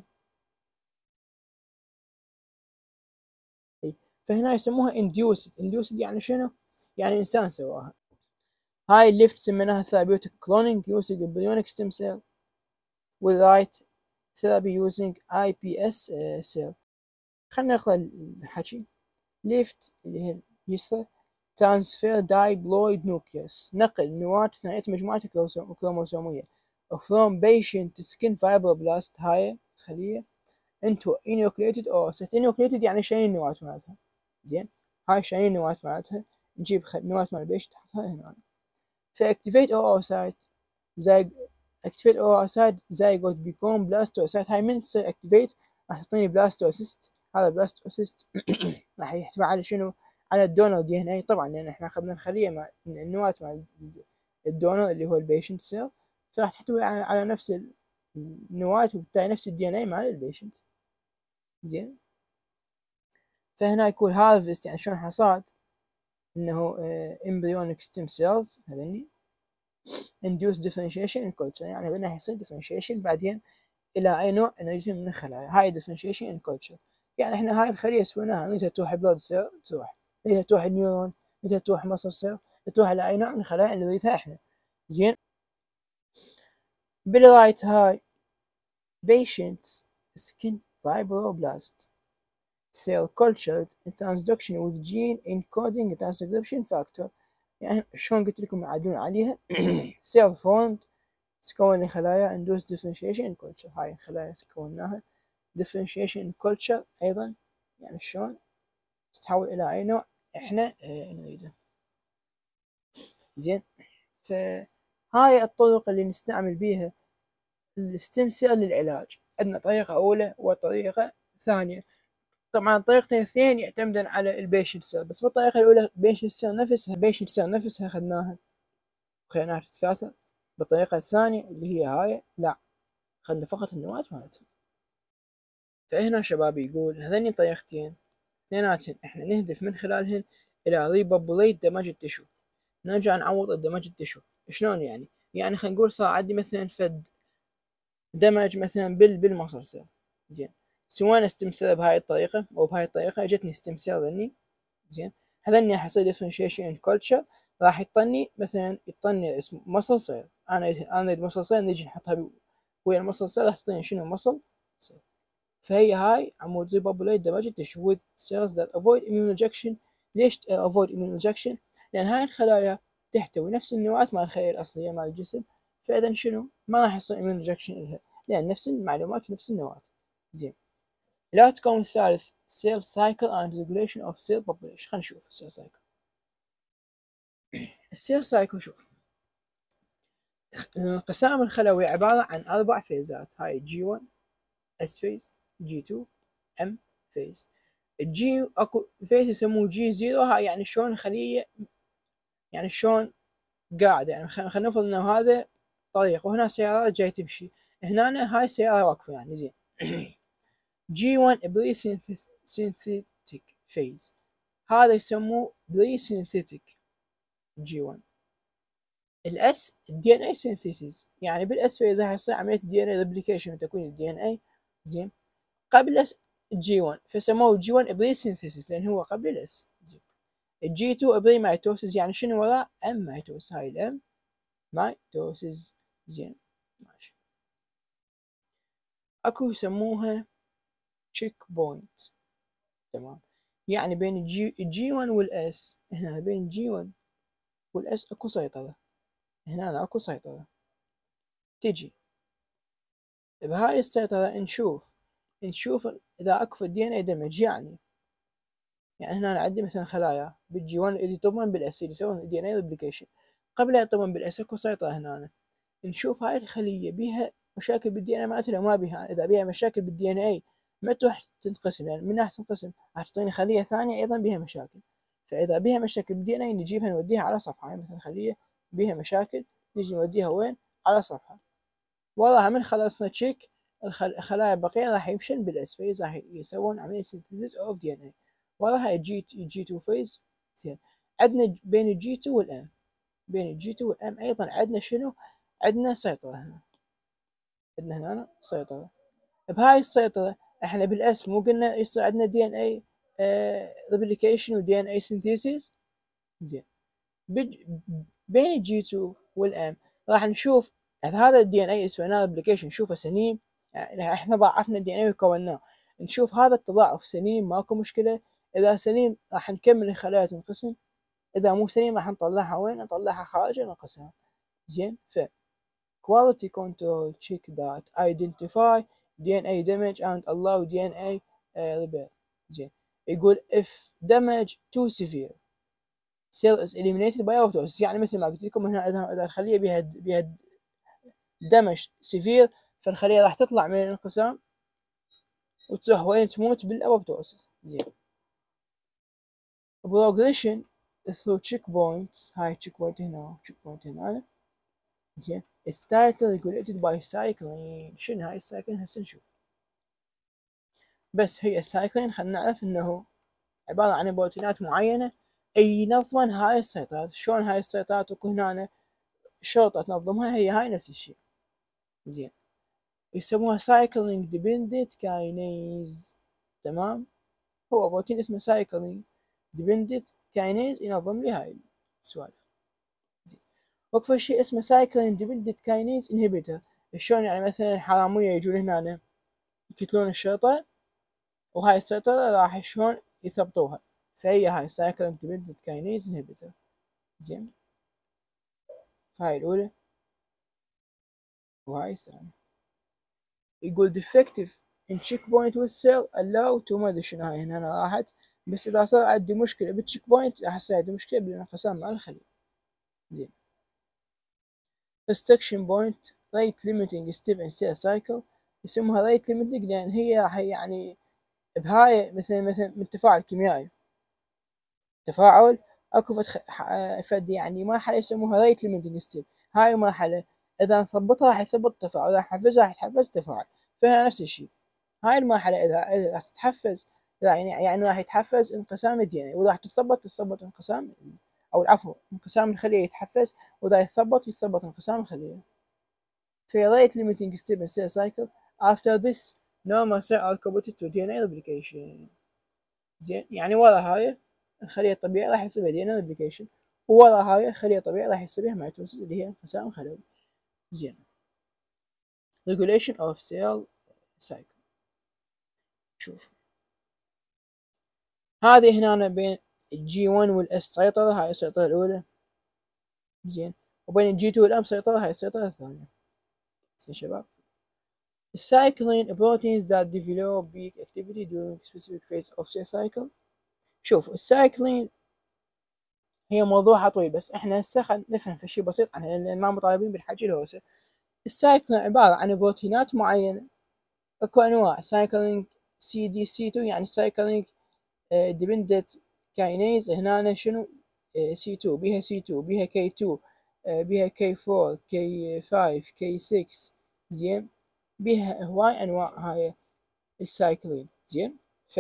فهنا يسموها انديوسد يعني شنو؟ يعني انسان سواها. هاي الليفت سميناها ثيرابيوتيك كلونينج using embryonic stem cell والرايت ثيرابي using iPS cell. خلينا نقرا الحكي. ليفت اللي هي اليسرى ترانسفير دايبلويد نوكليوس، نقل نواة ثنائية مجموعة الكروموسومية from patient skin fibroblast هاي خلية into enucleated oocyte. enucleated يعني شايلين النواة مالتها. زين، هاي شايلين النواة مالتها، نجيب نواة مال البيشنت نحطها هنا. فاكتيفيت oocyte زي اكتيفيت oocyte زيجوت بيكون بلاستوسايت. هاي من تصير اكتيفيت راح تعطيني بلاستوسيست. هذا بلاستوسيست راح يحتوي على شنو؟ على الدونر دي ان اي طبعا، لان احنا اخذنا الخليه مع النواة مع الدونر اللي هو البيشنت سيل، فراح تحتوي على نفس النواة وبالتالي نفس الدي ان اي مال البيشنت. زين، فهنا يكون هارفست يعني شلون حصاد انه embryonic stem cells هذني induce differentiation in culture، يعني هذني حيصير differentiation بعدين الى اي نوع نوعية من الخلايا. هاي differentiation in culture. يعني احنا هاي الخلية سويناها نريدها تروح بلود سيل تروح، نريدها تروح النيورون، نريدها تروح مصل سيل، تروح على اي نوع من الخلايا اللي نريدها احنا. زين، بالرايت هاي patients skin fibroblast cell cultured transduction with gene encoding transcription factor. يعني شلون قلت لكم يعدلون عليها cell formed تكون الخلايا induce differentiation in culture. هاي الخلايا تكوناها differentiation in culture أيضا، يعني شلون تتحول إلى أي نوع إحنا نريده. زين، فهاي الطرق اللي نستعمل بيها الستيم سيل للعلاج. عندنا طريقة أولى وطريقة ثانية. طبعا الطريقتين الاثنين يعتمدن على البيشنت سيل، بس بالطريقة الأولى البيشنت سيل نفسها أخذناها وخليناها تتكاثر. بالطريقة الثانية اللي هي هاي لا، أخذنا فقط النواة مالتها. فهنا شباب يقول هذين طريقتين اثنيناتهن احنا نهدف من خلالهن إلى ريبابوليت دمج التشو، نرجع نعوض الدمج التشو. شلون يعني؟ يعني خلينا نقول صار عندي مثلا فد دمج مثلا بالمصل سيل. زين، سوينا ستيم سيل بهاي الطريقة أو بهاي الطريقة جتني ستيم سيل ذني. زين، هذني راح يصير differentiation in culture، راح يطني مثلا اسم مصل سيل. أنا أريد مصل سيل نجي نحطها ويا المصل سيل راح تعطيني شنو؟ مصل سيل. فهي هاي عمود ريبابوليت دمج التشو with cells that avoid immune rejection. ليش avoid immune rejection؟ لأن هاي الخلايا تحتوي نفس النواة مال الخلايا الأصلية مال الجسم، فإذا شنو؟ ما راح يصير immune rejection إلها لأن نفس المعلومات ونفس النواة. زين، الاوتكم الثالث cell cycle and regulation of cell population. خلينا نشوف السيل سايكل. السيل سايكل شوف الانقسام الخلوي عبارة عن 4 فيزات، هاي G1 S phase، G2 M phase. الجي اكو فيز يسموه G0، هاي يعني شلون الخلية يعني شلون قاعدة، يعني خلينا نفرض انه هذا طريق وهنا سيارات جاي تمشي، هنا هاي سيارة واقفة يعني زين. G1 pre-synthetic phase، هذا يسموه pre-synthetic G1. الاس DNA synthesis، يعني بالاس فيز راح يصير عملية DNA replication وتكوين DNA زين قبل G1، فسموه G1 pre-synthesis لأن هو قبل الاس زين. G2 pre-mitosis، يعني شنو وراه M ميتوس، هاي الام ميتوسيس زين ماشي. اكو يسموها تشيك بوينت تمام، يعني بين الجي 1 والاس، هنا بين الجي 1 والاس اكو سيطرة، هنا اكو سيطرة تجي بهاي السيطرة نشوف اذا اكو في الدي ان اي دمج، يعني هنا عندي مثلا خلايا بالجي 1 اللي تضمن بالاس اللي يسوون دي ان اي ريبليكيشن، قبل لا يطمن بالاس اكو سيطرة هنا، نشوف هاي الخلية بيها مشاكل بالدي ان اي مالتها لو ما بيها، اذا بيها مشاكل بالدي ان اي متى راح تنقسم، يعني من راح تنقسم راح تعطيني خلية ثانية ايضا بيها مشاكل، فاذا بيها مشاكل بالدي ان اي نجيبها نوديها على صفحة، يعني مثلا خلية بيها مشاكل نجي نوديها وين على صفحة، وراها من خلصنا تشيك الخلايا البقية راح يمشن بالاس فيز، راح يسوون عملية سينثيسيس اوف دي ان اي، وراها جي 2 فيز زين. عندنا بين الجي 2 والام، بين الجي 2 والام ايضا عندنا شنو، عندنا سيطرة هنا، عندنا هنا سيطرة. بهاي السيطرة احنا بالاس مو قلنا يصير عندنا دي ان اي ريبليكيشن ودي ان اي سينثيسيس زين. بين الجي 2 والام راح نشوف هذا الدي ان اي سويناه ريبليكيشن نشوفه سليم، يعني احنا ضاعفنا الدي ان اي وكوناه، نشوف هذا التضاعف سليم ماكو مشكلة، اذا سليم راح نكمل الخلايا تنقسم، اذا مو سليم راح نطلعها وين، نطلعها خارج الانقسام زين. ف quality control check that identify DNA damage and allow DNA repair زين. يقول if damage too severe cell is eliminated by autopsy، يعني مثل ما قلت لكم هنا اذا الخلية بها دمج سيفير فالخلية راح تطلع من الانقسام وتروح وين تموت بالابوبتوسيس زين. progression through check points، هاي تشيك بوينت هنا وتشيك بوينت هنا زين. it's title regulated by cycling، شنو هاي السايكلين هسه نشوف، بس هي السايكلين خلينا نعرف انه عبارة عن بروتينات معينة ينظمن هاي السيطرات، شلون هاي السيطرات اكو هنا شرطة تنظمها، هي هاي نفس الشيء زين. يسموها cycling dependent kinase تمام، هو بروتين اسمه cycling dependent kinase ينظم لي هاي السوالف زين. وكفى شيء اسمه cycling dependent kinase inhibitor، شلون يعني مثلا حرامية يجون هنا يقتلون الشرطة وهاي السيطرة راح شلون يثبطوها، فهي هاي cycling dependent kinase inhibitor زين. فهاي الأولى وهاي الثانية. يقول defective in checkpoint with cell allow to ما ادري شنو هاي هنا راحت، بس إذا صار عندي مشكلة بالتشيك بوينت راح يصير عندي مشكلة بالانقسام مع الخلية زين. restriction point rate limiting step in cell cycle، يسموها rate limiting لأن هي راح يعني بهاي مثلا من تفاعل كيميائي، تفاعل اكو فد يعني مرحلة يسموها rate limiting step، هاي مرحلة إذا نثبطها راح يثبط تفاعل، إذا نحفزها راح يتحفز تفاعل، فهي نفس الشيء. هاي المرحلة إذا راح تتحفز يعني راح يتحفز انقسام الدي ان اي، وإذا راح تثبط انقسام، أو العفو انقسام الخلية يتحفز، وإذا يثبط انقسام الخلية. في rate limiting step in cell cycle after this normal cells are committed to DNA replication زين. يعني ورا هاي الخلية الطبيعية راح يصير بها DNA replication، وورا هاي الخلية الطبيعية راح يصير بها ميتوسيس اللي هي انقسام خلوي زين. regulation of cell cycle، شوف هذه هنا بين الجي 1 والاس سيطرة، هاي السيطرة الأولى زين، وبين الجي 2 والام سيطرة، هاي السيطرة الثانية زين شباب. cycling proteins that develop peak activity during specific phase of cell cycle. شوف السايكلين هي موضوعها طويل، بس احنا هسه خلينا نفهم في شيء بسيط عنها لان ما مطالبين بالحكي الهوسه. السايكلين عبارة عن بروتينات معينة، اكو انواع سايكلينج سي دي سي 2 يعني سايكلينج ديبندنت كاينيز. هنا شنو سي 2 بيها سي 2 بيها كي 2 بيها كي 4 كي 5 كي 6 زين، بيها هواي انواع هاي السايكلين زين. ف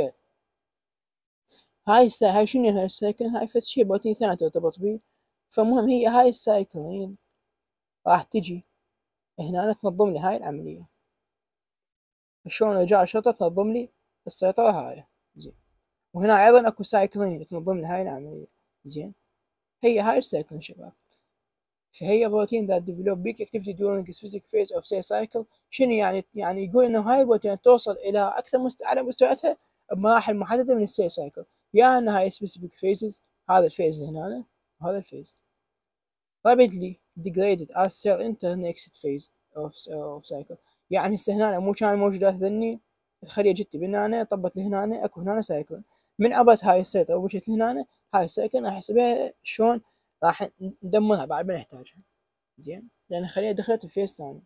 هاي شنو هاي السايكلين؟ هاي فد شي بروتين ثاني ترتبط بيه. فمهم هي هاي السايكلين راح تجي هنا تنظم لي هاي العملية. شلون رجال الشرطة تنظم لي السيطرة هاي زين. وهنا أيضا أكو سايكلين تنظم لي هاي العملية زين. هي هاي السايكلين شباب. فهي بروتين that develop peak activity during a specific phase of cell cycle. شنو يعني؟ يعني يقول إنه هاي البروتين توصل إلى أكثر على مستوياتها بمراحل محددة من السيل سايكل. يعني أن هاي specific phases، هذا الفيز هنا وهذا الفيز rapidly degraded as cell enter next phase of cycle. يعني هسه هنا مو كان موجودات ذني الخلية جت بهنا طبت لهنا اكو هنا سايكل، من ابت هاي السيطرة وجت لهنا هاي السايكل راح يحسبها شلون راح ندمرها بعد ما نحتاجها زين، لان الخلية دخلت الفيز ثاني.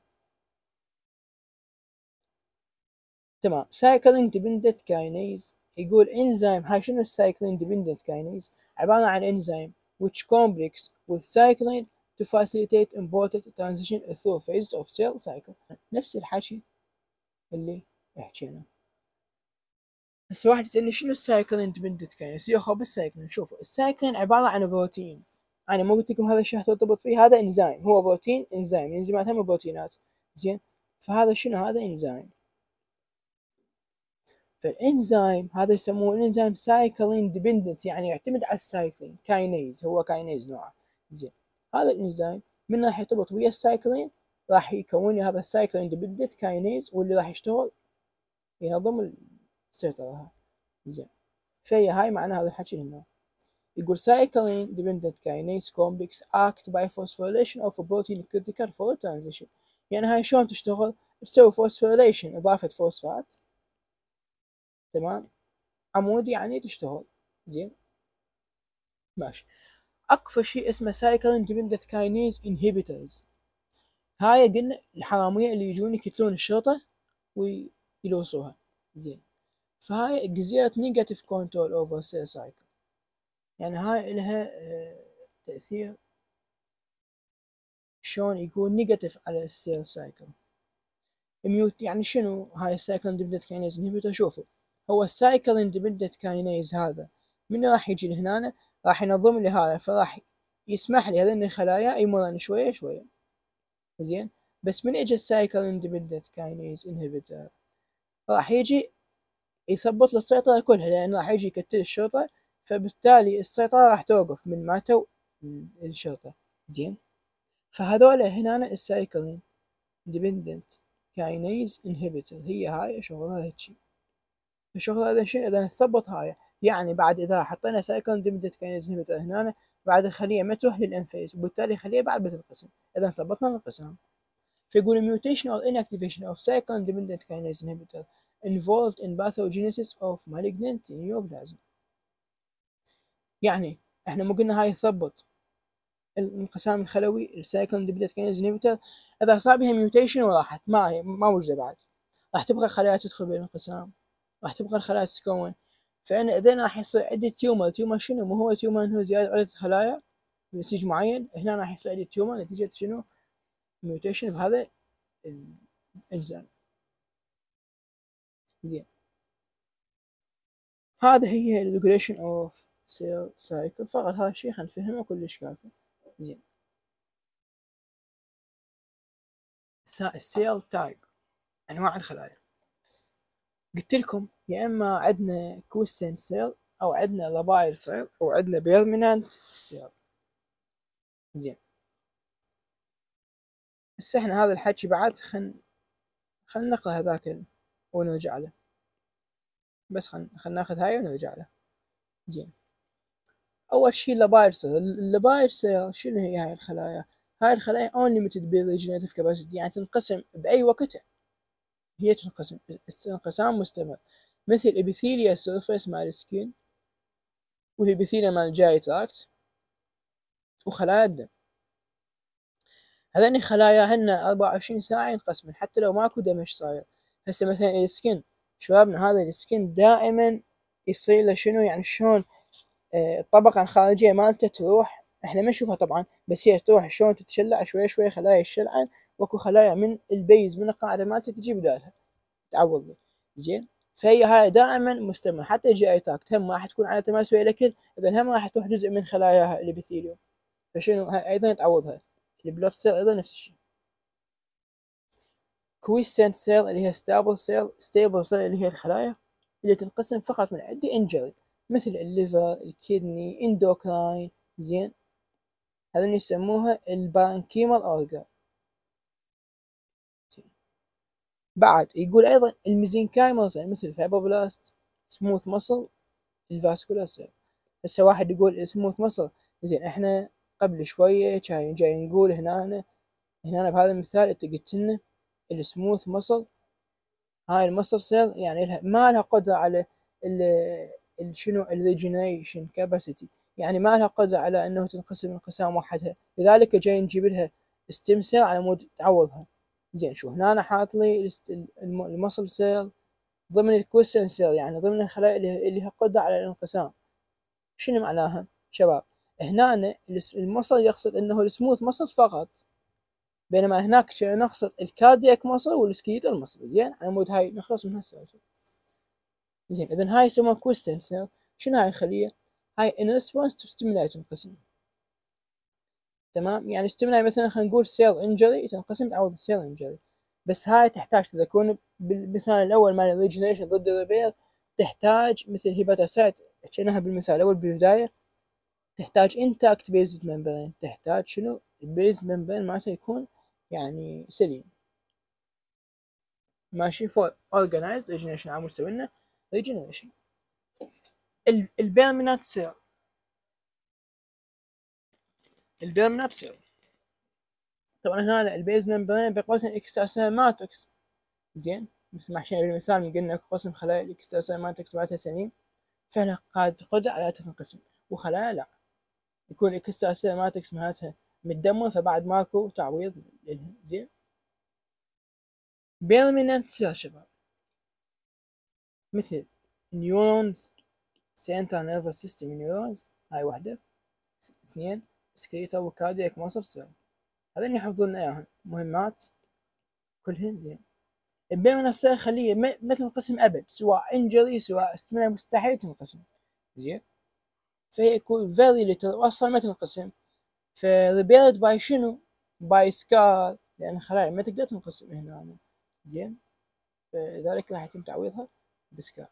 تمام. سايكلين ديبندنت كاينيز يقول انزيم. هاي شنو السايكلين ديبندنت كاينيز؟ عبارة عن انزيم which complex with cyclin to facilitate important transition through phases of cell cycle. نفس الحكي اللي حكينا. هسه واحد يسألني شنو السايكلين ديبندنت كاينيز؟ ياخذ بالسايكلين. شوفوا السايكلين عبارة عن بروتين، أنا مو قلت لكم هذا الشيء ترتبط فيه، هذا انزيم، هو بروتين انزيم، الانزيمات هم بروتينات زين. فهذا شنو؟ هذا انزيم. فالانزيم هذا يسموه الانزيم سايكلين ديبندنت، يعني يعتمد على السايكلين كاينيز، هو كاينيز نوعه زين. هذا الانزيم من راح يرتبط ويا السايكلين راح يكون لي هذا السايكلين ديبندنت كاينيز، واللي راح يشتغل ينظم السيطرة زين. فهي هاي معنى هذا الحكي هنا. يقول cyclin dependent kinase complex act by phosphorylation of a protein critical for transition. يعني هاي شلون تشتغل؟ تسوي phosphorylation إضافة فوسفات تمام عمود يعني تشتغل زين ماشي. اكثر شيء اسمه cyclin dependent kinase inhibitors. هاي قلنا الحرامية اللي يجون يقتلون الشرطة ويلوصوها زين. فهاي جزيرة نيجاتيف كنترول اوفر سيل سايكل، يعني هاي لها تأثير شلون يكون نيجاتيف على السيل سايكل. ميوت يعني شنو هاي السايكل اندبندنت كاينيز انهبيتور؟ شوفوا هو السايكل اندبندنت كاينيز هذا من راح يجي لهنا راح ينظم لي هذا، فراح يسمح لي هذين الخلايا يمرن شوية شوية زين. بس من اجى السايكل اندبندنت كاينيز انهبيتور راح يجي يثبط السيطرة كلها، لأن راح يجي يقتل الشرطة، فبالتالي السيطرة راح توقف من ماتوا الشرطة زين. فهذول هنا السايكلين ديبندنت كاينيز انهبيتور هي هاي شغلها هيجي. الشغل هذا شنو؟ اذا ثبت هاي يعني بعد اذا حطينا سايكلين ديبندنت كاينيز انهبيتور هنا بعد الخلية ما تروح للانفيز، وبالتالي الخلية بعد بتنقسم اذا ثبتنا الانقسام. فيقول mutation or inactivation of cyclin dependent kinase inhibitor involved in pathogenesis of malignant neoplasm. يعني احنا مو قلنا هاي تثبط الانقسام الخلوي السايكلين ديبندنت كاينيز انهبيتور، اذا صار بها ميوتيشن وراحت ما موجوده بعد، راح تبقى خلايا تدخل بالانقسام، راح تبقى الخلايا تتكون. فانا اذا راح يصير عندي تيومر شنو؟ مو هو تيومر انه زياده عدد الخلايا بنسيج معين، هنا راح يصير عندي تيومر نتيجه شنو؟ ميوتيشن بهذا الانزيم زين. هذا هي الريجوليشن اوف سيل سايكل، فقط هذا الشيء خلينا نفهمه كلش كافي زين. السيل تايب انواع الخلايا. قلت لكم يا اما عندنا كويسن سيل او عندنا لابايل سيل او عندنا بيرمننت سيل زين. بس احنا هذا الحكي بعد خلينا نقرا هذاك ونرجع له، بس خلينا ناخذ هاي ونرجع له زين. اول شيء لابايل سيل. اللابايل سيل شنو هي هاي الخلايا؟ هاي الخلايا unlimited regenerative capacity، يعني تنقسم باي وقت هي تنقسم انقسام مستمر، مثل ابيثيليا سيرفيس مال السكين، والابيثيليا مال الجاي تراكت، وخلايا الدم. هذني خلاياهن 24 ساعة ينقسمن حتى لو ماكو دم ايش صاير. هسه مثلا السكن شبابنا، هذا السكن دائما يصير له شنو يعني شلون الطبقة الخارجية مالته تروح، احنا ما نشوفها طبعا بس هي تروح شلون تتشلع شوي شوي خلايا الشلعن، واكو خلايا من البيز من القاعدة مالته تجي بدالها تعوض له. زين، فهي هاي دائما مستمرة حتى الجي اي تاكت هم راح تكون على تماس ويا الاكل، اذا هم راح تروح جزء من خلاياها الابيثيليوم، فشنو هاي ايضا تعوضها. البلوت سيل ايضا نفس الشيء. كويسنت سيل اللي هي ستيبل سيل اللي هي الخلايا اللي تنقسم فقط من عدة انجري، مثل الليفر، الكدني، اندوكراين. زين، هذول يسموها البارنكيمال اورجان. بعد يقول ايضا الميزنكايمال سيل مثل الفايبروبلاست، سموث مصل، الفاسكولار سيل. هسه واحد يقول سموث مصل، زين احنا قبل شوية كان جاي نقول هنا بهذا المثال انت قلت لنا السموث مصل، هاي المصل سيل يعني ما لها قدرة على شنو الريجنريشن كاباسيتي، يعني ما لها قدرة على انه تنقسم انقسام وحدها، لذلك جاي نجيب لها ستيم سيل على مود تعوضها. زين شو هنا أنا حاط لي المصل سيل ضمن الكويسن سيل، يعني ضمن الخلايا اللي لها قدرة على الانقسام. شنو معناها شباب؟ هنا المصل يقصد انه السموث مصل فقط، بينما هناك نقصد الكاردياك مصل والسكيتال مصل. زين على مود هاي نخلص من هالسالفة. زين اذا هاي يسموها كويسن سيل. شنو هاي الخلية؟ هاي ان ريسبونس تو ستيمولاي تنقسم. تمام، يعني ستيمولاي مثلا خلينا نقول سيل انجري تنقسم تعوض السيل انجري، بس هاي تحتاج تكون بالمثال الاول مال الريجنريشن ضد الريبير، تحتاج مثل هيباتوسايت حكيناها بالمثال الاول بالبداية، تحتاج انتاكت بيزد ممبرين، تحتاج شنو البيز ممبرين مالته يكون يعني سليم ماشي فور اورجنايزد ريجنريشن على مستوى لنا ريجنريشن. البيرمنات سيل، البيرمنات سيل طبعا هنا البيز ممبرين بقوسين اكسترا ماتريكس. زين مثل ما حكينا بالمثال قلنا قسم خلايا الاكسترا ماتريكس مالتها سليم، فعلا قادرة على تنقسم، وخلايا لا يكون الاكسترا ماتريكس مالتها متدمر فبعد ماكو تعويض لها. زين، بيرمننت سيل شباب مثل نيورونز، سنترال نيرفس سيستم نيورونز هاي واحدة. اثنين سكريتال وكاردياك ماسل سيل، هذين يحفظون اياها مهمات كلهن. زين البيرمننت سيل خلية ما تنقسم ابد، سواء انجري سواء استمرار مستحيل تنقسم. زين فهي يكون very little اصلا ما تنقسم، فريبيرد باي شنو؟ باي سكار، لان الخلايا ما تقدر تنقسم هنا. زين فلذلك راح يتم تعويضها بسكار.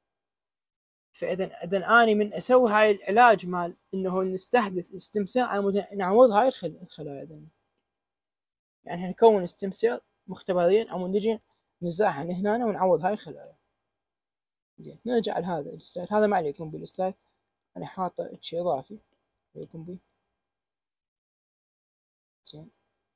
فاذا اني من اسوي هاي العلاج مال انه نستحدث استمسار على نعوض هاي الخلايا ذني. يعني احنا نكون استمسار مختبرين او نجي نزرعها هنا ونعوض هاي الخلايا. زين نرجع لهذا السلايد، هذا ما عليكم بالسلايد، انا حاطه شيء اضافي عليكم بيه. زين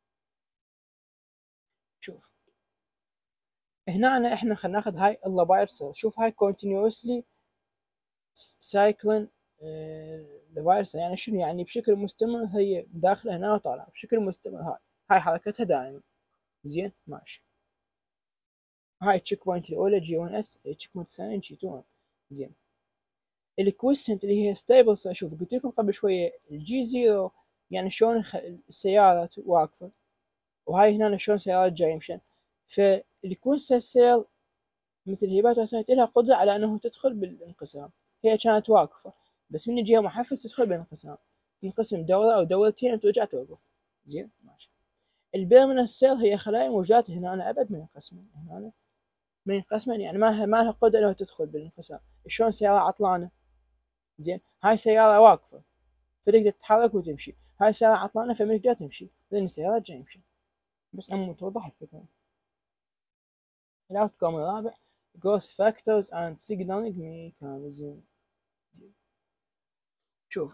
شوف هنا احنا خلينا ناخذ هاي اللاباير سيل، شوف هاي continuously cycling الفيروس، يعني شنو يعني بشكل مستمر هي داخله هنا وطالعه بشكل مستمر، هاي حركتها دائما. زين ماشي، هاي التشيك بوينت الاولى جي 1 اس، التشيك بوينت الثانيه جي 2. زين الكويسنت اللي هي ستيبل، شوف قلت لكم قبل شويه الجي 0 يعني شلون السيارات واقفه، وهاي هنا شلون سيارات جاي يمشن. فالكويسنت سيل مثل هيباتوسايت لها قدرة على أنه تدخل بالانقسام، هي كانت واقفة بس من يجيها محفز تدخل بالانقسام، تنقسم دورة أو دورتين وترجع توقف. زين ماشي. البيرمننت سيل هي خلايا موجودات هنا أنا أبد ما ينقسمن، هنا ما ينقسمن يعني ما لها قدرة أنه تدخل بالانقسام. شلون سيارة عطلانة؟ زين هاي سيارة واقفة فتقدر تتحرك وتمشي، هاي سيارة عطلانة فما تقدر تمشي، لأن السيارات جاي يمشي. بس أنا توضح الفكرة. الأوتكم الرابع growth factors and signaling mechanism. شوف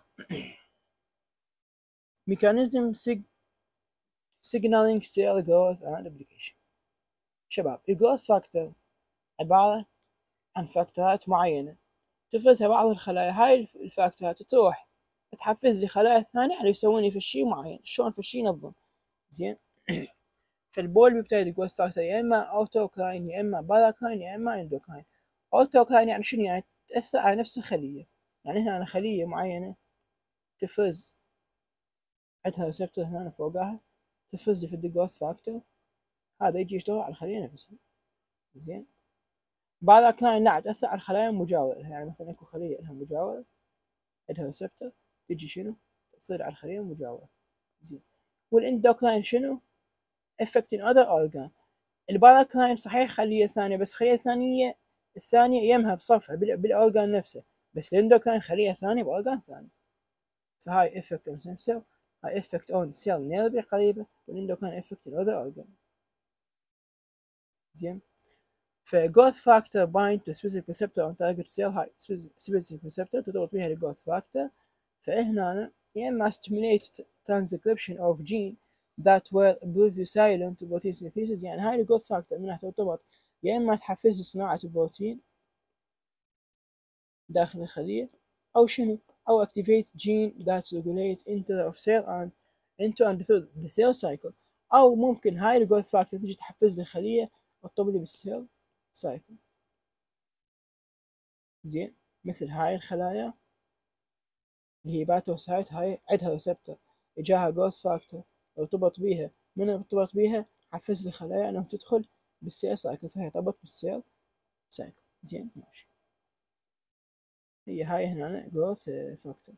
mechanism signaling cell growth and application. شباب الجروث فاكتور عبارة عن فاكتورات معينة تفرزها بعض الخلايا. هاي الفاكتورات تروح تحفز لي خلايا ثانية على يسوون لي فشي معين. شلون فشي ينظم زين. فالبول بيبتدي الجروث فاكتور يا اما اوتوكراين يا اما باراكراين يا اما اندوكراين. اوتوكراين يعني شنو؟ يعني تأثر على نفس الخلية. يعني هنا خلية معينة تفرز عندها ريسبتور هنا فوقها تفرز لي في الجروث فاكتور، هذا يجي يشتغل على الخلية نفسها. زين. باراكراين لا تأثر على الخلايا المجاورة. يعني مثلا اكو خلية لها مجاورة عندها ريسبتور تجي شنو؟ تأثر على الخلية المجاورة. زين. والاندوكراين شنو؟ affecting other organ. الباراكراين صحيح خلية ثانية بس خلية ثانية الثانية يمها بصفها بالأورجان نفسه، بس الاندوكراين خلية ثانية بأورجان ثاني. فهاي effect on stem cell، هاي effect on cell nearby قريبة، والاندوكراين effect on other organ. زين. ف growth factor bind to specific receptor on target cell. هاي specific receptor ترتبط بيها ال growth factor. فهنا يا إما stimulate transcription of gene that were previously silent to protein synthesis. يعني هاي ال growth factor منها ترتبط يا إما تحفز صناعة البروتين داخل الخلية، أو شنو؟ أو activate gene that regulate enter of cell and enter and through the cell cycle. أو ممكن هاي ال growth factor تجي تحفز الخلية وتطبلي بالسيل سايكل. زين. مثل هاي الخلايا اللي هي باتوسايت، هاي عندها ريسبتور إجاها جروث فاكتور ارتبط بيها. من ارتبط بيها حفز الخلايا انها تدخل بالسيل سايكل، فهي ارتبط بالسيل سايكل. زين ماشي. هي هاي هنا جروث فاكتور.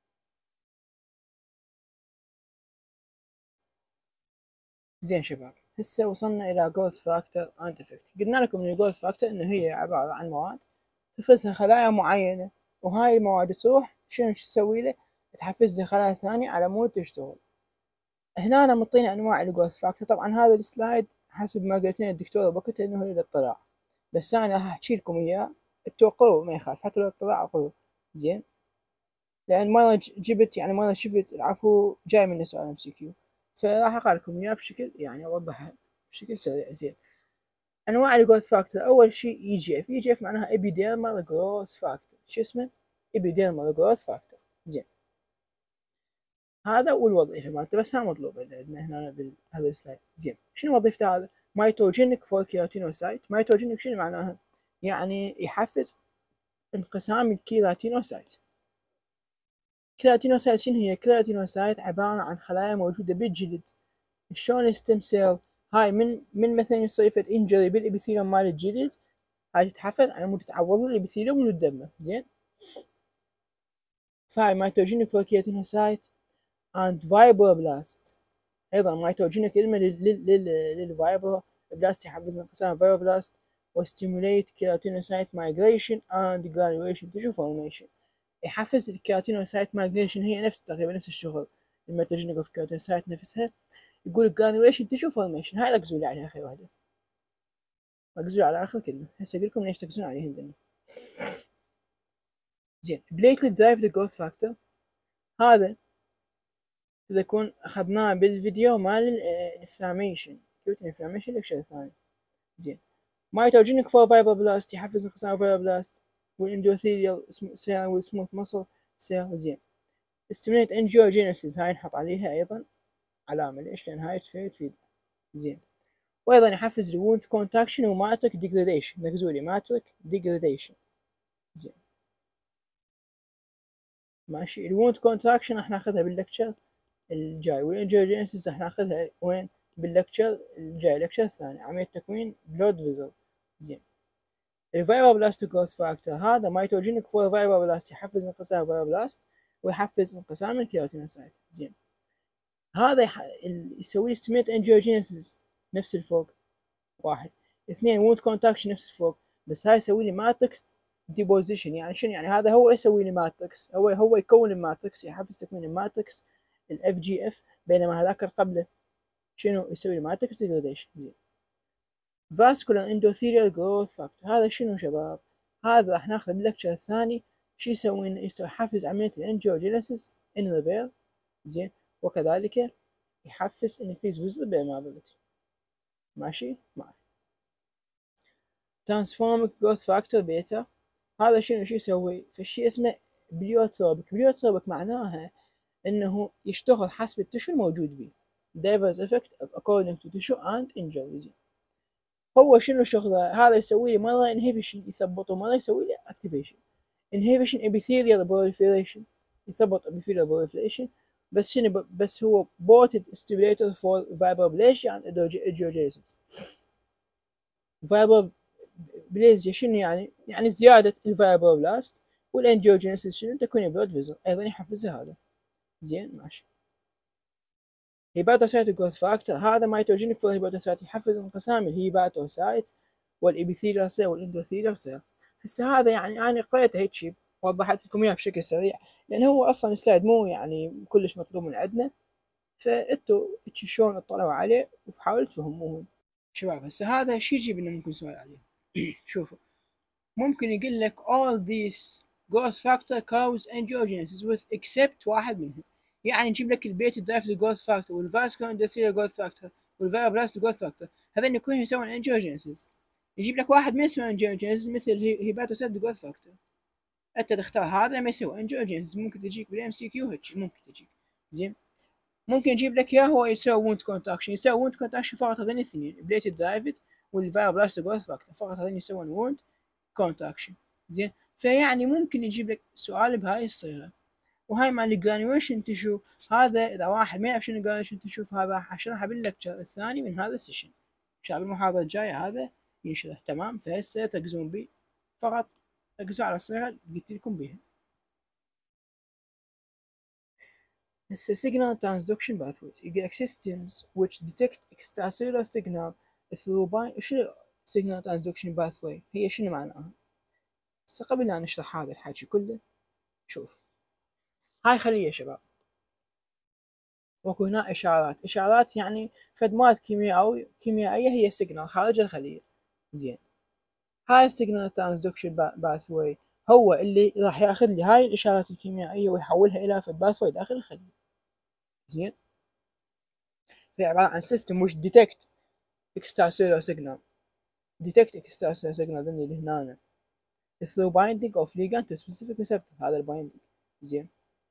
زين شباب، هسه وصلنا الى جروث فاكتور اند افكت. قلنا لكم ان الجروث فاكتور انه هي عبارة عن مواد تفرزها خلايا معينة، وهاي المواد تروح شنو تسوي له؟ تحفز لي خلايا ثانية على مود تشتغل. هنا أنا مطينا أنواع الجروث فاكتور. طبعا هذا السلايد حسب ما قلت لنا الدكتورة بوقتها إنه للاطلاع، بس أنا راح أحكي لكم إياه توقعوا ما يخالف حتى لو اطلاع خذوه. زين. لأن مرة جبت يعني مرة شفت العفو جاي منه سؤال MCQ، فراح أقرأ لكم إياه بشكل يعني أوضحها بشكل سريع. زين. أنواع الجروث فاكتور، أول شيء EGF. EGF معناها Epidermal Growth Factor. شو اسمه؟ Epidermal Growth Factor. زين. هذا والوظيفة مالته بس ها مطلوبة عندنا هنا بهذا السلايد. زين. شنو وظيفته هذا؟ مايتوجينيك فور كيراتينوسايت. مايتوجينيك شنو معناها؟ يعني يحفز انقسام الكيراتينوسايت. كيراتينوسايت شنو هي؟ كيراتينوسايت عبارة عن خلايا موجودة بالجلد. شلون الستم سيل هاي من مثلا يصير فد انجري بالابيثيليوم مال الجلد، هاي تتحفز على مود تعوض الابيثيليوم وتدمه. زين. فهاي مايتوجينيك فور كيراتينوسايت and fibroblast. أيضا مايتوجينيك كلمة للفايبروبلاست يحفز انقسام الفايبروبلاست وستيموليت كيراتينوسايت مايجريشن اند جرانيوليشن تيشو فورميشن. يحفز الكيراتينوسايت مايجريشن، هي نفس تقريبا نفس الشغل الميتوجينيك اوف كيراتينوسايت نفسها. يقول جرانيوليشن تيشو فورميشن، هاي ركزوا لي عليها آخر واحدة، ركزوا على آخر كلمة. هسه أقول لكم ليش تركزون عليها هندن. زين. بليتلت درايف جروث فاكتور، هذا إذا كون أخذناه بالفيديو مال الانفلاميشن كيوت الانفلاميشن لكشر الثاني. زين. مايتوجينيك فور فايبروبلاست يحفز انقسام الفايبروبلاست والاندوثيليال سيل والسموث ماسل سيل. زين. ستيموليت انجيوجينيسيس، هاي نحط عليها أيضا علامة. ليش؟ لأن هاي تفيد. زين. وأيضا يحفز الووند كونتاكشن وماتريك ديجريديشن. ركزوا لي ماتريك ديجريديشن. زين ماشي. الووند كونتراكشن راح ناخذها باللكتشر الجاي، والانجيوجينيسيس راح ناخذها وين؟ باللكتشر الجاي، لكتشر الثاني، عملية تكوين بلود فيزل. زين. الفايبروبلاست جروث فاكتور هذا مايتوجينيك فور فايبروبلاست يحفز انقسام الفايبروبلاست ويحفز انقسام الكيراتينوسايت. زين. هذا يسوي ستيميت انجيوجينيسيس نفس الفوق واحد. اثنين ووند كونتاكشن نفس الفوق، بس هاي يسوي لي ماتريكس ديبوزيشن. يعني شنو؟ يعني هذا هو يسوي لي ماتريكس، هو يكون الماتريكس، يحفز تكوين الماتريكس الاف جي اف، بينما هذاك قبله شنو يسوي لي ماتريكس ديجريديشن. زين. فاسكولار اندوثيريال جروث فاكتور، هذا شنو شباب؟ هذا راح ناخذه باللكتشر الثاني. شو يسوي؟ يسوي يحفز عملية الانجيوجينيسيس ان ذا بير. زين. وكذلك يحفز increase visible permeability. ماشي معي. ترانسفورميك جروث فاكتور بيتا. هذا شنو شو يسوي؟ فالشي اسمه بليوتروبيك. بليوتروبيك معناها انه يشتغل حسب التشو الموجود به. diverse effect according to tissue and injuries. هو شنو شغله؟ هذا يسوي لي مرة inhibition يثبط، ومرة يسوي لي activation. inhibition epithelial proliferation، يثبط epithelial proliferation. بس شنو؟ بس هو potent stimulator for fibroblast and angiogenesis. fibroblast شنو يعني؟ يعني زيادة الفايبروبلاست، والانجيوجينيسيس شنو؟ تكوين بلود فيزل، ايضا يحفزها هذا. زين ماشي. هيباتوسايت جروث فاكتور، هذا ميتوجينيك فور هيباتوسايت، يحفز انقسام الهيباتوسايت والابيثيليال سيل والاندوثيليال سيل. هسه هذا يعني انا قريته هيك شيء، وضحت لكم اياه بشكل سريع، لان هو اصلا السلايد مو يعني كلش مطلوب من عندنا، فانتوا شلون تطلعوا عليه وحاولوا تفهموه. شباب هسه هذا شي يجيب لنا ممكن سؤال عليه. شوفوا، ممكن يقول لك all these growth factor cause angiogenesis with except واحد منهم. يعني نجيب لك البيت درايف جروث فاكتور والفاسكولار اندوثيليال جروث فاكتور والفيروبلاست جروث فاكتور، هذول يكونوا يسوون انجيوجينيسيس. يجيب لك واحد ما يسوي انجيوجينيسيس مثل هيباتوسايت جروث فاكتور، انت تختار هذا ما يسوي انجيوجينيسيس. ممكن تجيك بالام سي كيو هيك، ممكن تجيك. زين، ممكن يجيب لك اياه هو يسوي وونت كونتراكشن. يسوي وونت كونتراكشن فقط هذين الاثنين، البليت درايفد والفيروبلاست جروث فاكتور، فقط هذين يسوون وونت كونتراكشن. زين، فيعني ممكن يجيب لك سؤال بهاي الصيغه. وهاي مال الجرانيوليشن تشو، هذا اذا واحد ما يعرف شنو الجرانيوليشن تشو، فهذا راح اشرحه باللكتشر الثاني من هذا السيشن. شباب المحاضره الجايه هذا ينشرح. تمام، فهسه تركزون بي، فقط ركزوا على الصيغه اللي قلت لكم بيها. هسه signal transduction pathways، يقول لك systems which detect extracellular signal through شنو signal transduction pathway؟ هي شنو معناها؟ هسه قبل لا نشرح هذا الحكي كله، شوف هاي خلية شباب، واكو هنا اشارات. اشارات يعني فد مات كيميائية هي سيجنال خارج الخلية. زين، هاي السيجنال ترانسدكشن باثوي هو اللي راح ياخذ لي هاي الاشارات الكيميائية ويحولها الى فد باثوي داخل الخلية. زين، في عبارة عن سيستم which detect extracellular signal اللي هنا through binding of ligand to specific receptor. هذا البايندينج. زين،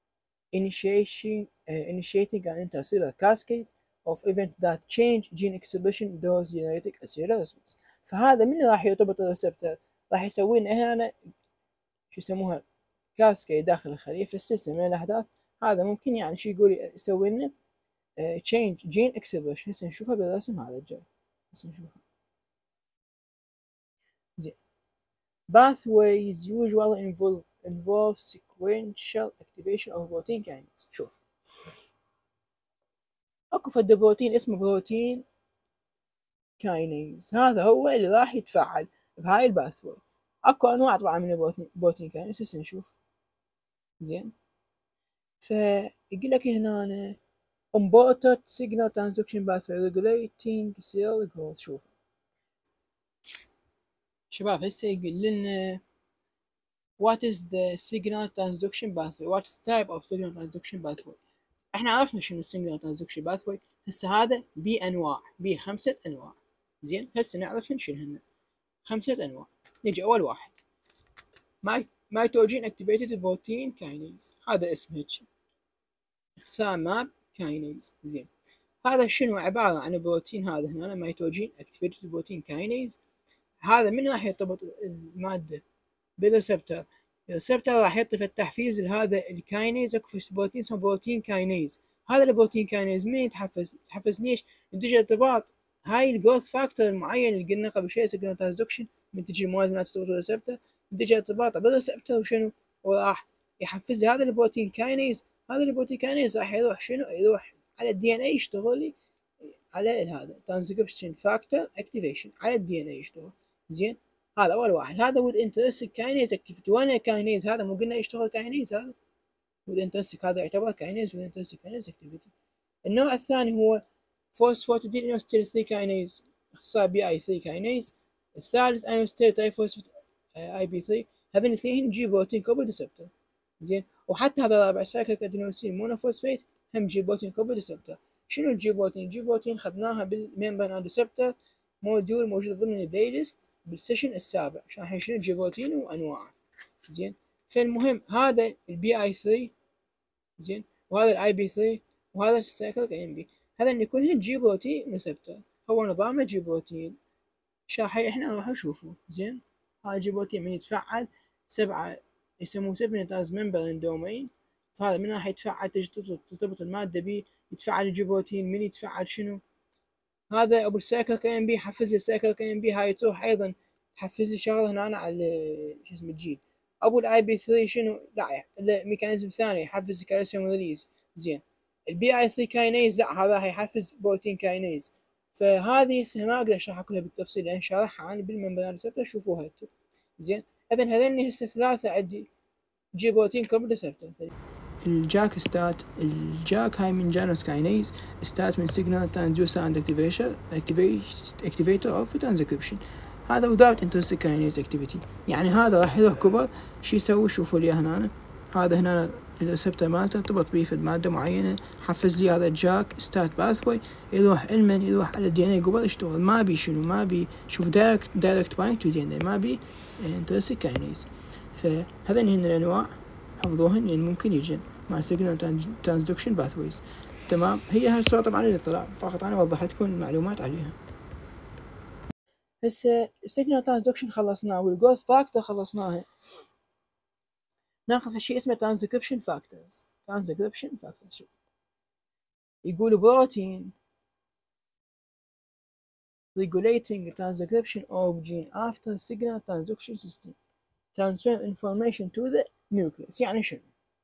initiating an intercellular cascade of event that change gene expression those genetic cellular response. فهذا من راح يرتبط الريسبتور؟ راح يسوي لنا هنا شو يسموها كاسكيد داخل الخلية في السيستم من الأحداث. هذا ممكن يعني شو يقول يسوي لنا change gene expression. هسه نشوفها بالرسم هذا الجاي، هسه نشوفها. زين، pathways usually involve sequential activation of protein kinase. شوف، اكو فد بروتين اسمه بروتين كاينيز، هذا هو اللي راح يتفاعل بهاي الباثوي. اكو انواع طبعا من البروتين كاينيز، هسه نشوف. زين، فيقول لك هنا important signal transduction pathway regulating cell growth. شوف شباب، هسه يقول لنا what is the signal transduction pathway، what is type of signal transduction pathway. احنا عرفنا شنو السيجنال ترانزدكشن باثوي. هسه هذا بانواع، بخمسة انواع. زين، هسه نعرف شنو هن 5 انواع. نجي اول واحد ميتوجين اكتيفيتد بروتين كاينيز، هذا اسم هيك اختصار ماب كاينيز. زين، هذا شنو عباره عن بروتين، هذا هنا ميتوجين اكتيفيتد بروتين كاينيز. هذا من راح يرتبط الماده بالريسبتور؟ الريسبتور راح يعطي التحفيز لهذا الكاينيز. اكو بروتين اسمه بروتين كاينيز. هذا البروتين كاينيز من يتحفز ليش؟ ينتج ارتباط هاي الجروث فاكتور المعين اللي قلنا قبل شوي سيجنال ترانسدكشن، من تجي مواد ما ترتبط بالريسبتور، ينتج ارتباط بالريسبتور وشنو؟ وراح يحفز هذا البروتين كاينيز. هذا البروتين كاينيز راح يروح شنو؟ يروح على الدي ان اي يشتغل لي على هذا ترانسكريبشن فاكتور اكتيفيشن، على الدي ان اي يشتغل. زين، هذا اول واحد. هذا with intrinsic kinase activity. وين الكاينيز هذا؟ مو قلنا يشتغل كاينيز؟ هذا with intrinsic، هذا يعتبر كاينيز with intrinsic kinase activity. النوع الثاني هو phosphatidylnyl 3 كاينيز، اختصار بي اي 3 كاينيز. الثالث انوستيل تايفوسفات اي بي 3. هذين الاثنين يجيب بروتين كوبل ريسبتور. زين، وحتى هذا الرابع سايكليك ادينوسين مونوفوسفيت هم يجيب بروتين كوبل ريسبتور. شنو تجيب بروتين؟ تجيب بروتين خذناها بالممبران ريسبتور موديول موجود ضمن البلاي ليست بالسيشن السابع شرحنا شنو الجيبروتين وانواعه. زين فالمهم هذا البي اي 3 زين وهذا الاي بي 3 وهذا السايكليك ام بي، هذا كلهن جيبروتين ريسبتور، هو نظامه جيبروتين شرحي احنا راح نشوفه. زين هاي الجيبروتين من يتفعل 7 يسموه 7 ترانسممبرين دومين، فهذا من راح يتفعل ترتبط المادة بيه يتفعل الجيبروتين، من يتفعل شنو هذا ابو السايكليك ام بي حفز لي السايكليك ام بي، هاي تروح ايضا تحفز لي شغله هنا على شو اسمه الجين. ابو الاي بي 3 شنو لا ميكانيزم ثاني يحفز الكالسيوم ريليز. زين البي اي 3 كاينيز لا هذا هيحفز بروتين كاينيز. فهذه هسه ما اقدر اشرحها كلها بالتفصيل لان شارحها انا بالممبران ريسبتور شوفوها انتم. زين اذا هذني هسه ثلاثه عندي جي بروتين كومبل ريسبتور. الجاك ستات، الجاك هاي من جانوس كاينيز، ستات من سيجنال ترانسديوسر اند اكتيفيتور اوف ترانسكريبشن، هذا without intrinsic kinase activity. يعني هذا راح يروح كبر شو يسوي؟ شوفوا لي هنا، هذا هنا الريسبتور مالته ارتبط بيه في مادة معينة، حفز لي هذا الجاك ستات باثوي، يروح علما يروح على الدي ان اي قبل يشتغل، ما بي شنو ما بي شوف دايركت بايند تو دي ان اي، ما بي intrinsic kinase. فهذين هن الانواع حفظوهن لان ممكن يجن مع signal transduction pathways. تمام هي هاي الصورة طبعا للاطلاع فقط انا وضحت لكم المعلومات عليها. هسه signal transduction خلصناه والجروث فاكتور خلصناها، ناخذ شيء اسمه transcription factors. شوف يقول بروتين regulating transcription of gene after signal transduction system transfer information to the nucleus. يعني شنو؟